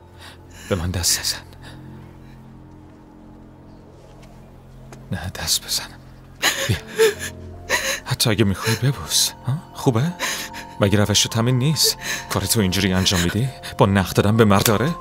نه دست بزن. بیا. حتی اگه میخوای ببوس. خوبه؟ مگه روشت همین نیست؟ کار تو اینجوری انجام میدی؟ با نخ دادن به مرداره؟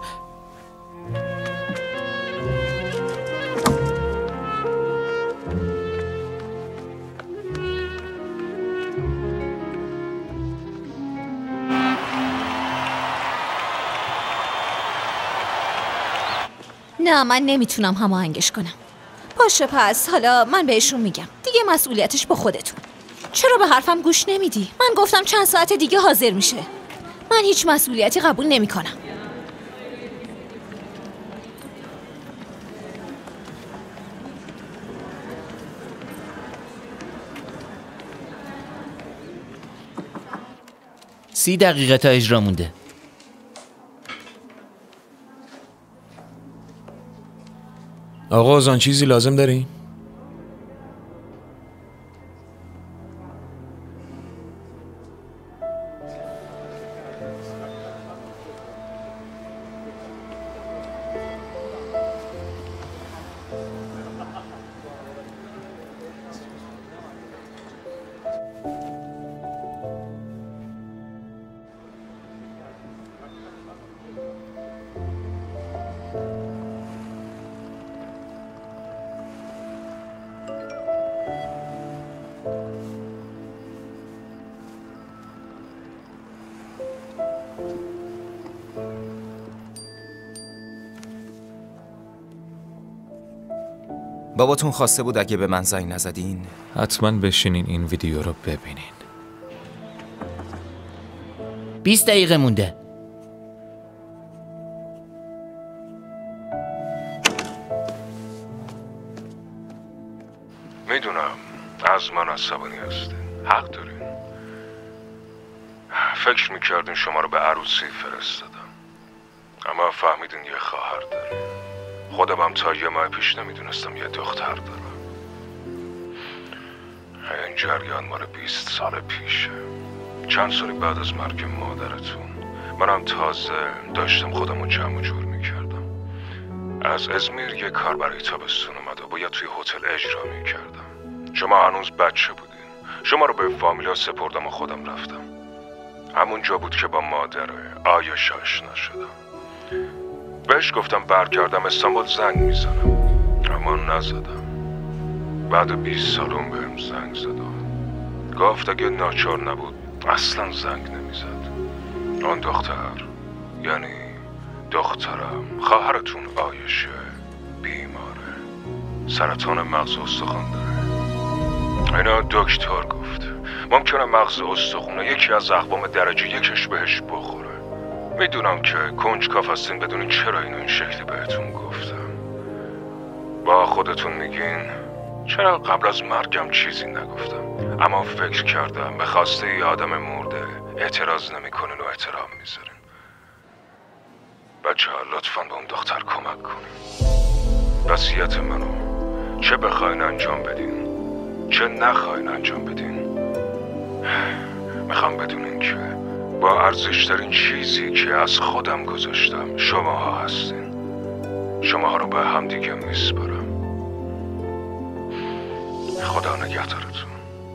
نه من نمیتونم هماهنگش کنم. باشه پس حالا من بهشون میگم. دیگه مسئولیتش با خودتون. چرا به حرفم گوش نمیدی؟ من گفتم چند ساعت دیگه حاضر میشه. من هیچ مسئولیتی قبول نمیکنم. سی دقیقه تا اجرا مونده. آقا آزان چیزی لازم داری؟ باباتون خواسته بود اگه به من زنگ نزدین حتما بشینین این ویدیو رو ببینین. 20 دقیقه مونده. میدونم از من عصبانی هستین، حق دارین. فکر میکردین شما رو به عروسی فرستادم، اما فهمیدین یه خواهر دارین. خودم هم تا یه ماه پیش نمیدونستم یه دختر دارم. این جریان مال 20 سال پیشه. چند سالی بعد از مرگ مادرتون منم تازه داشتم خودم رو جمع و جور میکردم. از ازمیر یه کار برای تابستون اومد و باید توی هتل اجرا میکردم. شما هنوز بچه بودین. شما رو به فامیلا سپردم و خودم رفتم. همون جا بود که با مادر آیش آشنا شدم. بهش گفتم برگردم استانبول زنگ میزنم، اما نزدم. بعد 20 سال اون بهم زنگ زدم. گفت اگه ناچار نبود اصلا زنگ نمیزد. اون دختر، یعنی دخترم، خواهرتون آیشه، بیماره، سرطان مغز استخوان داره. اینا دکتر گفت ممکنه مغز استخونه یکی از اقوام درجه یکش بهش بخوره. میدونم که کنجکاو هستین بدونین چرا اینو این شکلی بهتون گفتم. با خودتون میگین چرا قبل از مرگم چیزی نگفتم، اما فکر کردم به خواسته ی آدم مرده اعتراض نمیکنین و احترام میذارین. بچه ها لطفاً به اون دختر کمک کنین. وصیت منو چه بخواین انجام بدین چه نخواین انجام بدین، میخوام بدونین که با ارزشترین چیزی که از خودم گذاشتم شماها هستین. شماها رو به هم دیگه میسپارم. خدا نگهدارتون.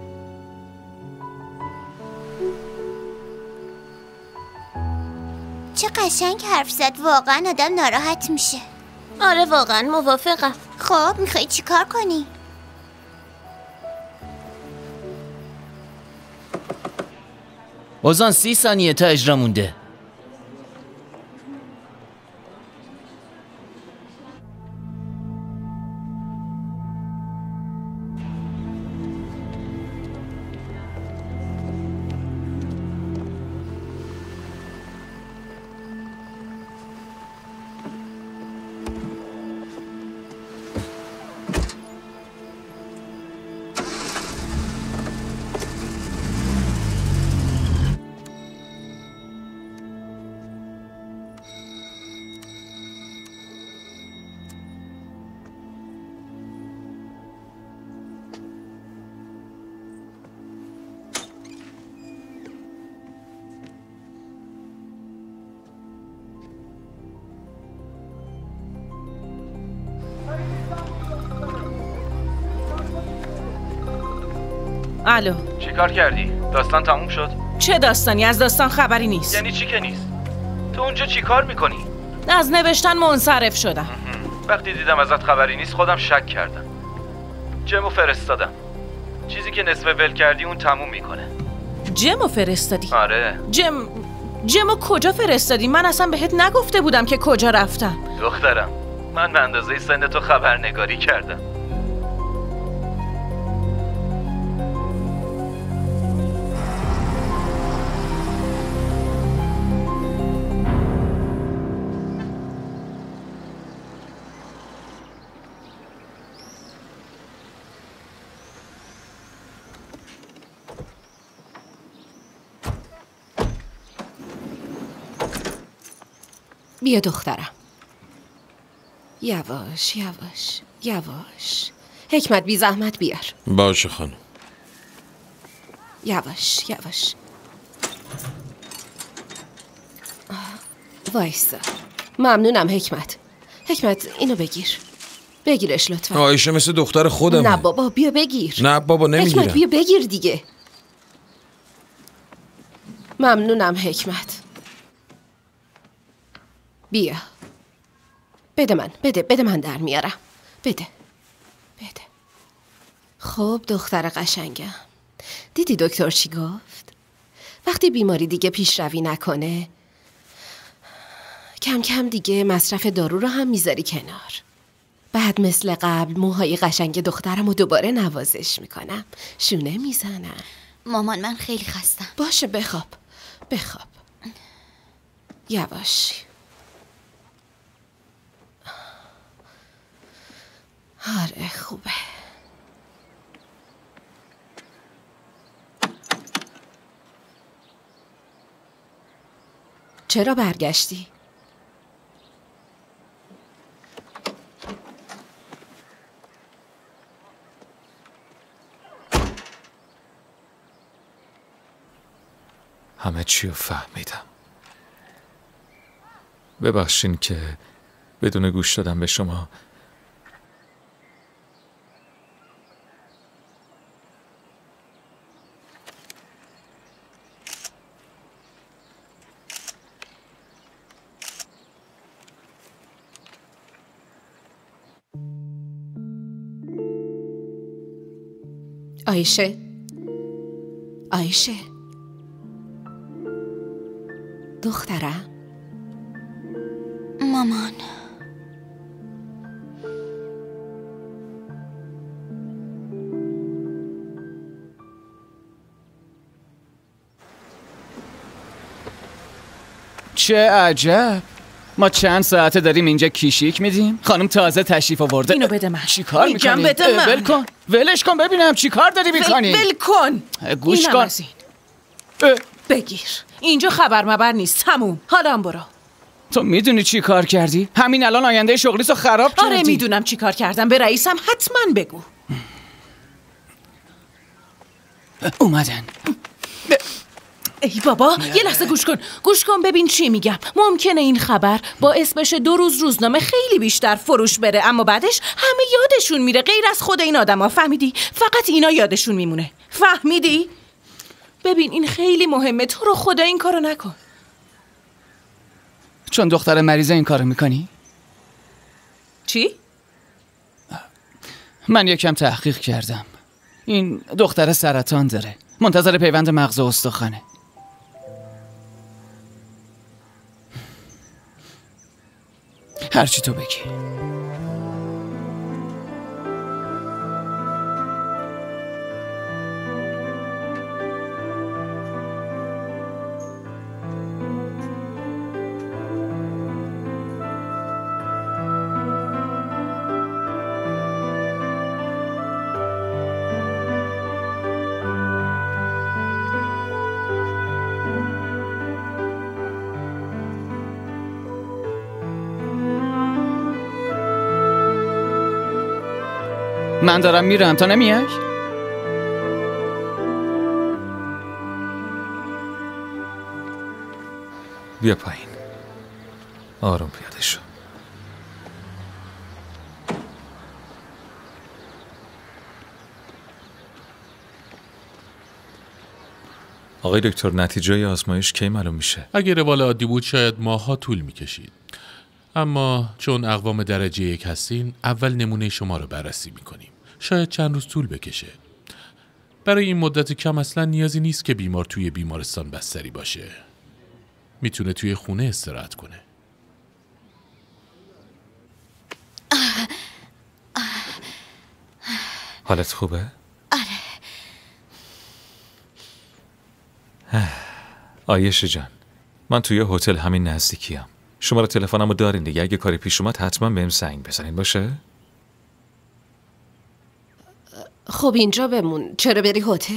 چه قشنگ حرف زد. واقعا آدم ناراحت میشه. آره واقعا موافقم. خب میخوای چی کار کنی؟ اوزان 30 ثانیه تا اجرا مونده. الو، چی کار کردی؟ داستان تموم شد؟ چه داستانی؟ از داستان خبری نیست. یعنی چی که نیست؟ تو اونجا چی کار میکنی؟ از نوشتن منصرف شدم. وقتی دیدم ازت خبری نیست خودم شک کردم. جمو فرستادم. چیزی که نصف ول کردی اون تموم میکنه. جمو فرستادی؟ آره. جمو کجا فرستادی؟ من اصلا بهت نگفته بودم که کجا رفتم. دخترم، من به اندازه سن تو خبرنگاری کردم. بیا دخترم. یواش یواش یواش. حکمت بی زحمت بیار. باشه خانم. یواش یواش. وایسا. ممنونم حکمت. حکمت اینو بگیر. بگیرش لطفا. آیشه مثل دختر خودم. نه بابا بیا بگیر. نه بابا نمیگیرم. حکمت بیا بگیر دیگه. ممنونم حکمت. بیا. بده من. بده من در میارم. بده. خب دختر قشنگم، دیدی دکتر چی گفت؟ وقتی بیماری دیگه پیشروی نکنه کم کم دیگه مصرف دارو رو هم میذاری کنار. بعد مثل قبل موهای قشنگ دخترم رو دوباره نوازش میکنم، شونه میزنم. مامان من خیلی خستم. باشه بخواب. یواش. آره خوبه. چرا برگشتی؟ همه چی رو فهمیدم. ببخشین که بدون گوش دادم به شما. آیشه دخترم. مامان چه عجب، ما چند ساعته داریم اینجا کیشیک میدیم. خانم تازه تشریف آورده. اینو بده من. چی کار میکنی؟ بده من. ول کن، ولش کن ببینم چی کار داری میکنی. ول کن. گوش کن. بگیر. اینجا خبر مبر نیست. تموم. حالا هم برو. تو میدونی چی کار کردی؟ همین الان آینده شغلیسو خراب کردی. آره میدونم چی کار کردم. به رئیسم حتما بگو. اومدن. ای بابا یه لحظه گوش کن ببین چی میگم. ممکنه این خبر باعث بشه 2 روز روزنامه خیلی بیشتر فروش بره، اما بعدش همه یادشون میره غیر از خود این آدما. فهمیدی؟ فقط اینا یادشون میمونه. فهمیدی؟ ببین این خیلی مهمه. تو رو خدا این کارو نکن. چون دختر مریضه این کارو میکنی؟ چی؟ من یکم تحقیق کردم. این دختر سرطان داره، منتظر پیوند مغز و استخوانه. هرچی تو بگی. من دارم میرم، تا نمیای؟ بیا پایین. آروم پیاده شو. آقای دکتر نتیجه آزمایش کی معلوم میشه؟ اگه روال عادی بود شاید ماها طول میکشید، اما چون اقوام درجه 1 هستین اول نمونه شما رو بررسی میکنیم. شاید چند روز طول بکشه. برای این مدت کم اصلا نیازی نیست که بیمار توی بیمارستان بستری باشه. میتونه توی خونه استراحت کنه. حالت خوبه؟ آره. آیشه جان، من توی هتل همین نزدیکیم. شماره تلفنمو دارین دیگه. اگه کاری پیش اومد حتما بهم زنگ بزنین، باشه؟ خب اینجا بمون. چرا بری هتل؟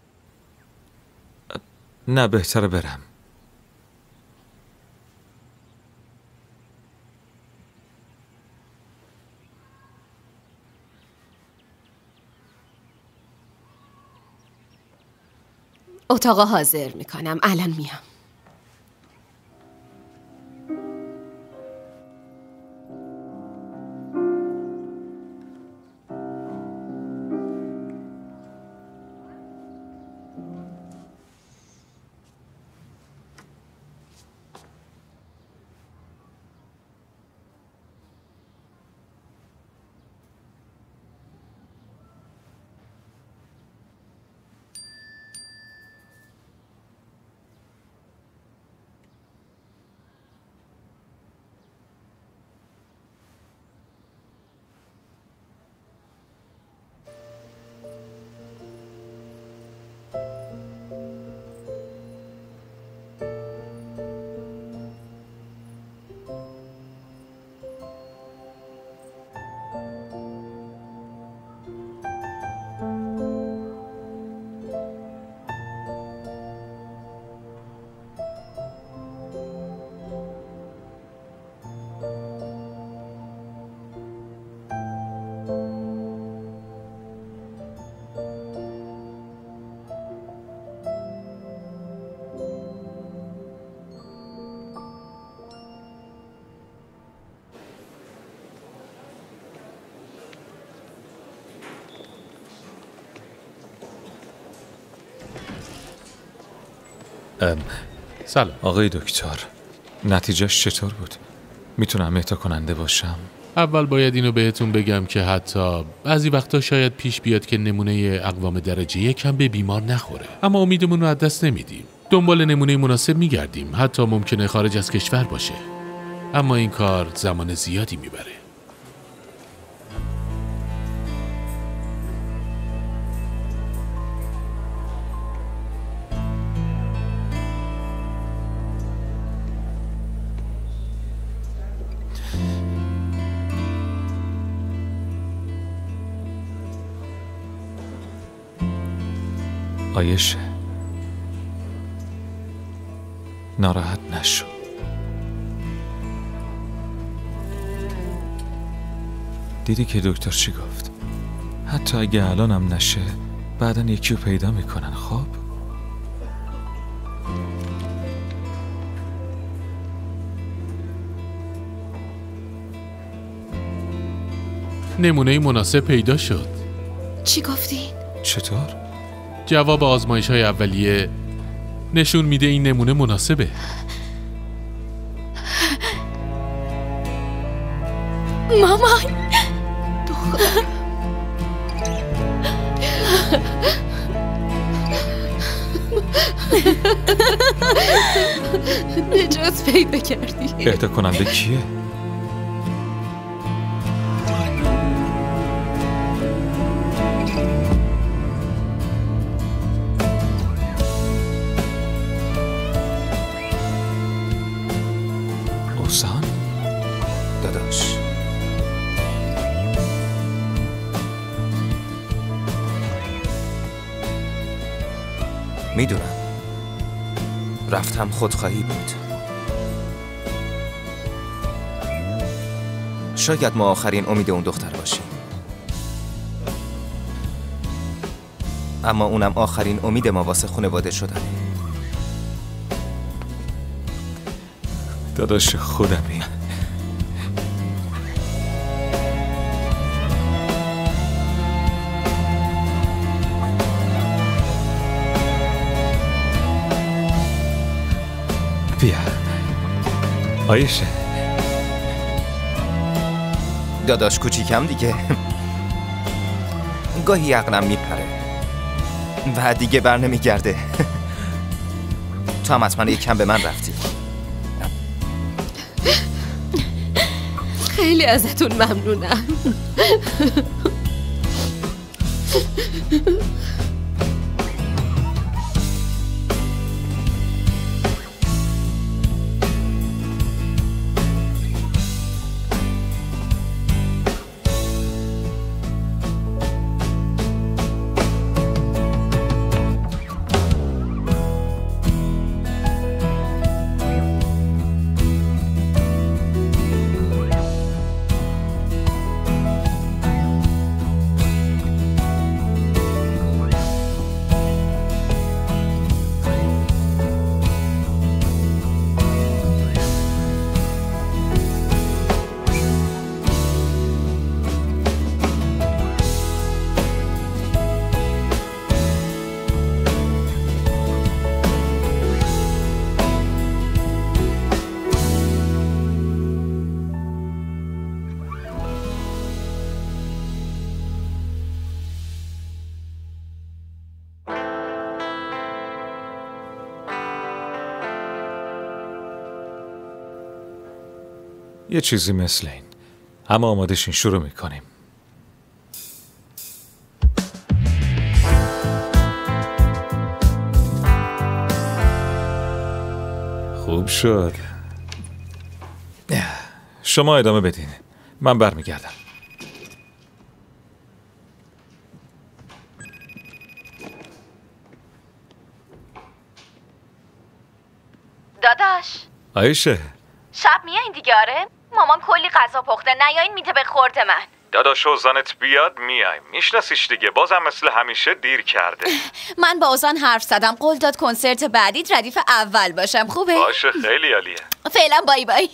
نه بهتره برم. اتاق حاضر میکنم. الان میام. سلام آقای دکتر، نتیجهش چطور بود؟ میتونم اهدا کننده باشم؟ اول باید اینو بهتون بگم که حتی بعضی وقتا شاید پیش بیاد که نمونه اقوام درجه 1 هم به بیمار نخوره، اما امیدمون رو از دست نمیدیم. دنبال نمونه مناسب میگردیم، حتی ممکنه خارج از کشور باشه، اما این کار زمان زیادی میبره. آیشه، ناراحت نشو. دیدی که دکتر چی گفت؟ حتی اگه الانم نشه بعداً یکی رو پیدا میکنن. خب نمونه مناسب پیدا شد. چی گفتین؟ چطور؟ جواب آزمایش‌های اولیه نشون میده این نمونه مناسبه. مامان دختر نجات پیدا کردی. اهدا کننده کیه؟ اوسان؟ داداش میدونم رفتم خودخواهی بود. شاید ما آخرین امید اون دختر باشیم، اما اونم آخرین امید ما واسه خانواده شدنه. داداش خودمی. بیا آیشه. داداش کوچیکم دیگه. گاهی عقلم میپره و دیگه بر نمیگرده. تو هم حتما یکم به من رفتی. خیلی ازتون ممنونم. یه چیزی مثل این. همه آمادشین، شروع میکنیم. خوب شد. شما ادامه بدین، من برمیگردم. داداش عایشه، شب میایین دیگه؟ آره مامان کلی غذا پخته، نیاین میده به خورد من. داداش اوزانت بیاد میایم. میشناسیش دیگه، بازم مثل همیشه دیر کرده. من با اوزان حرف زدم، قول داد کنسرت بعدیت ردیف اول باشم. خوبه؟ باشه، خیلی عالیه. فعلا بای بای.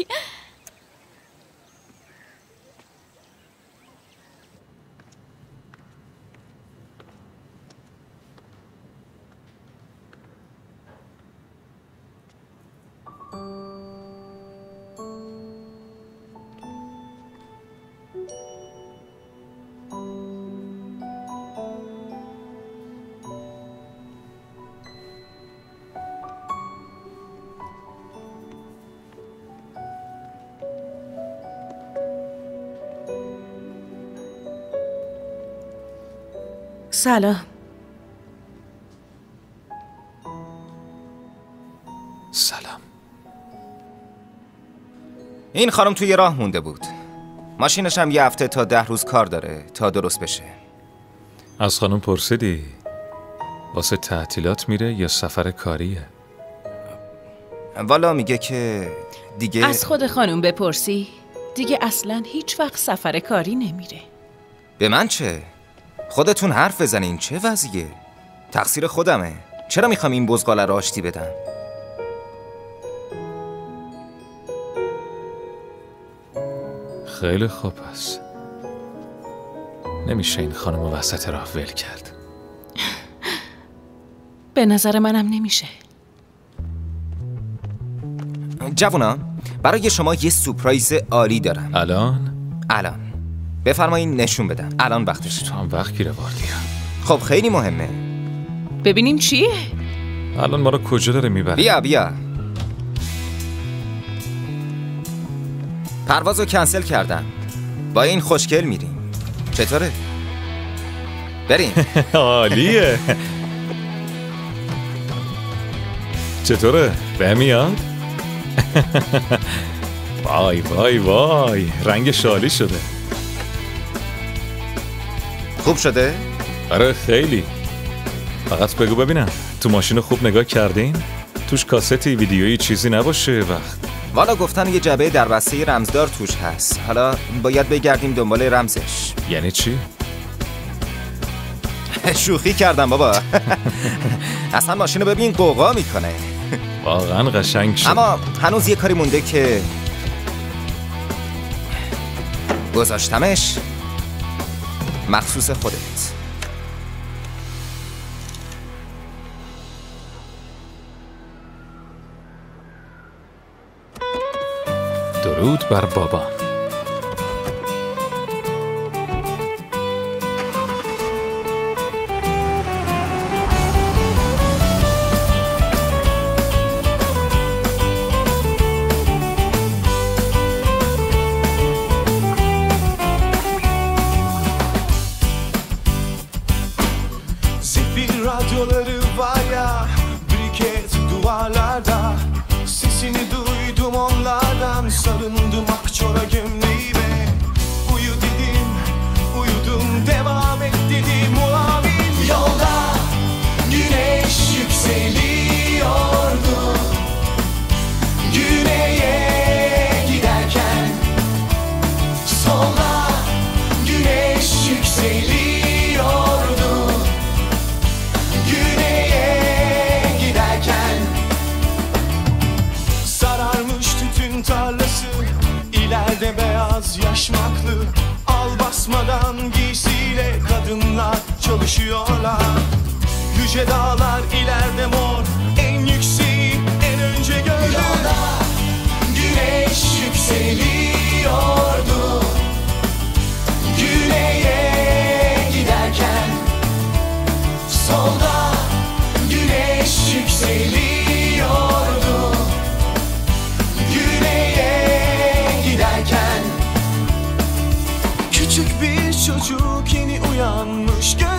سلام. سلام. این خانم توی راه مونده بود. ماشینش هم 1 هفته تا 10 روز کار داره تا درست بشه. از خانم پرسیدی واسه تعطیلات میره یا سفر کاریه؟ والا میگه که دیگه از خود خانم بپرسی دیگه اصلا هیچ وقت سفر کاری نمیره. به من چه؟ خودتون حرف بزنین. چه وضعیه؟ تقصیر خودمه. چرا میخوام این بزغاله رو آشتی بدم؟ خیلی خوب است. نمیشه این خانم رو وسط راه ول کرد. به نظر منم نمیشه. جوونا برای شما یه سورپرایز عالی دارم. الان بفرمایین نشون بدم. الان وقتش. تو هم وقت گیره واردی. خب خیلی مهمه. ببینیم چیه؟ الان ما رو کجا داره میبره؟ بیا پروازو کنسل کردم. با این خوشگل میریم. چطوره؟ بریم. عالیه. چطوره؟ به میاد؟ وای وای وای، رنگ شالی شده. خوب شده؟ آره خیلی. فقط بگو ببینم تو ماشین خوب نگاه کردین؟ توش کاستی ویدیویی چیزی نباشه وقت. والا گفتن یه جعبه دربسته رمزدار توش هست. حالا باید بگردیم دنبال رمزش. یعنی چی؟ شوخی کردم بابا. اصلا ماشینو ببین قوقا میکنه. واقعا قشنگ شد. اما هنوز یه کاری مونده که گذاشتمش مخصوص خودت. درود بر بابا. Zifir radyoları var ya, briket duvarlarda. Sesini duydum onlardan, sarındım akçora gömleğime. Uyu dedim, uyudum, devam et dedim, ulavin. Yolda güneş yükseliyordu, güneye giderken. Solda güneş yükseliyordu, güneye giderken. Sararmış tütün tarlası, ileride beyaz yaşmaklı. Al basmadan giysiyle kadınlar çalışıyorlar. Yüce dağlar ileride mor, en yükseği en önce gördüm. Yolda güneş yükseliyordu, güneye giderken. Solda güneş yükseliyordu, güneye giderken. Küçük bir çocuk yeni uyanmış.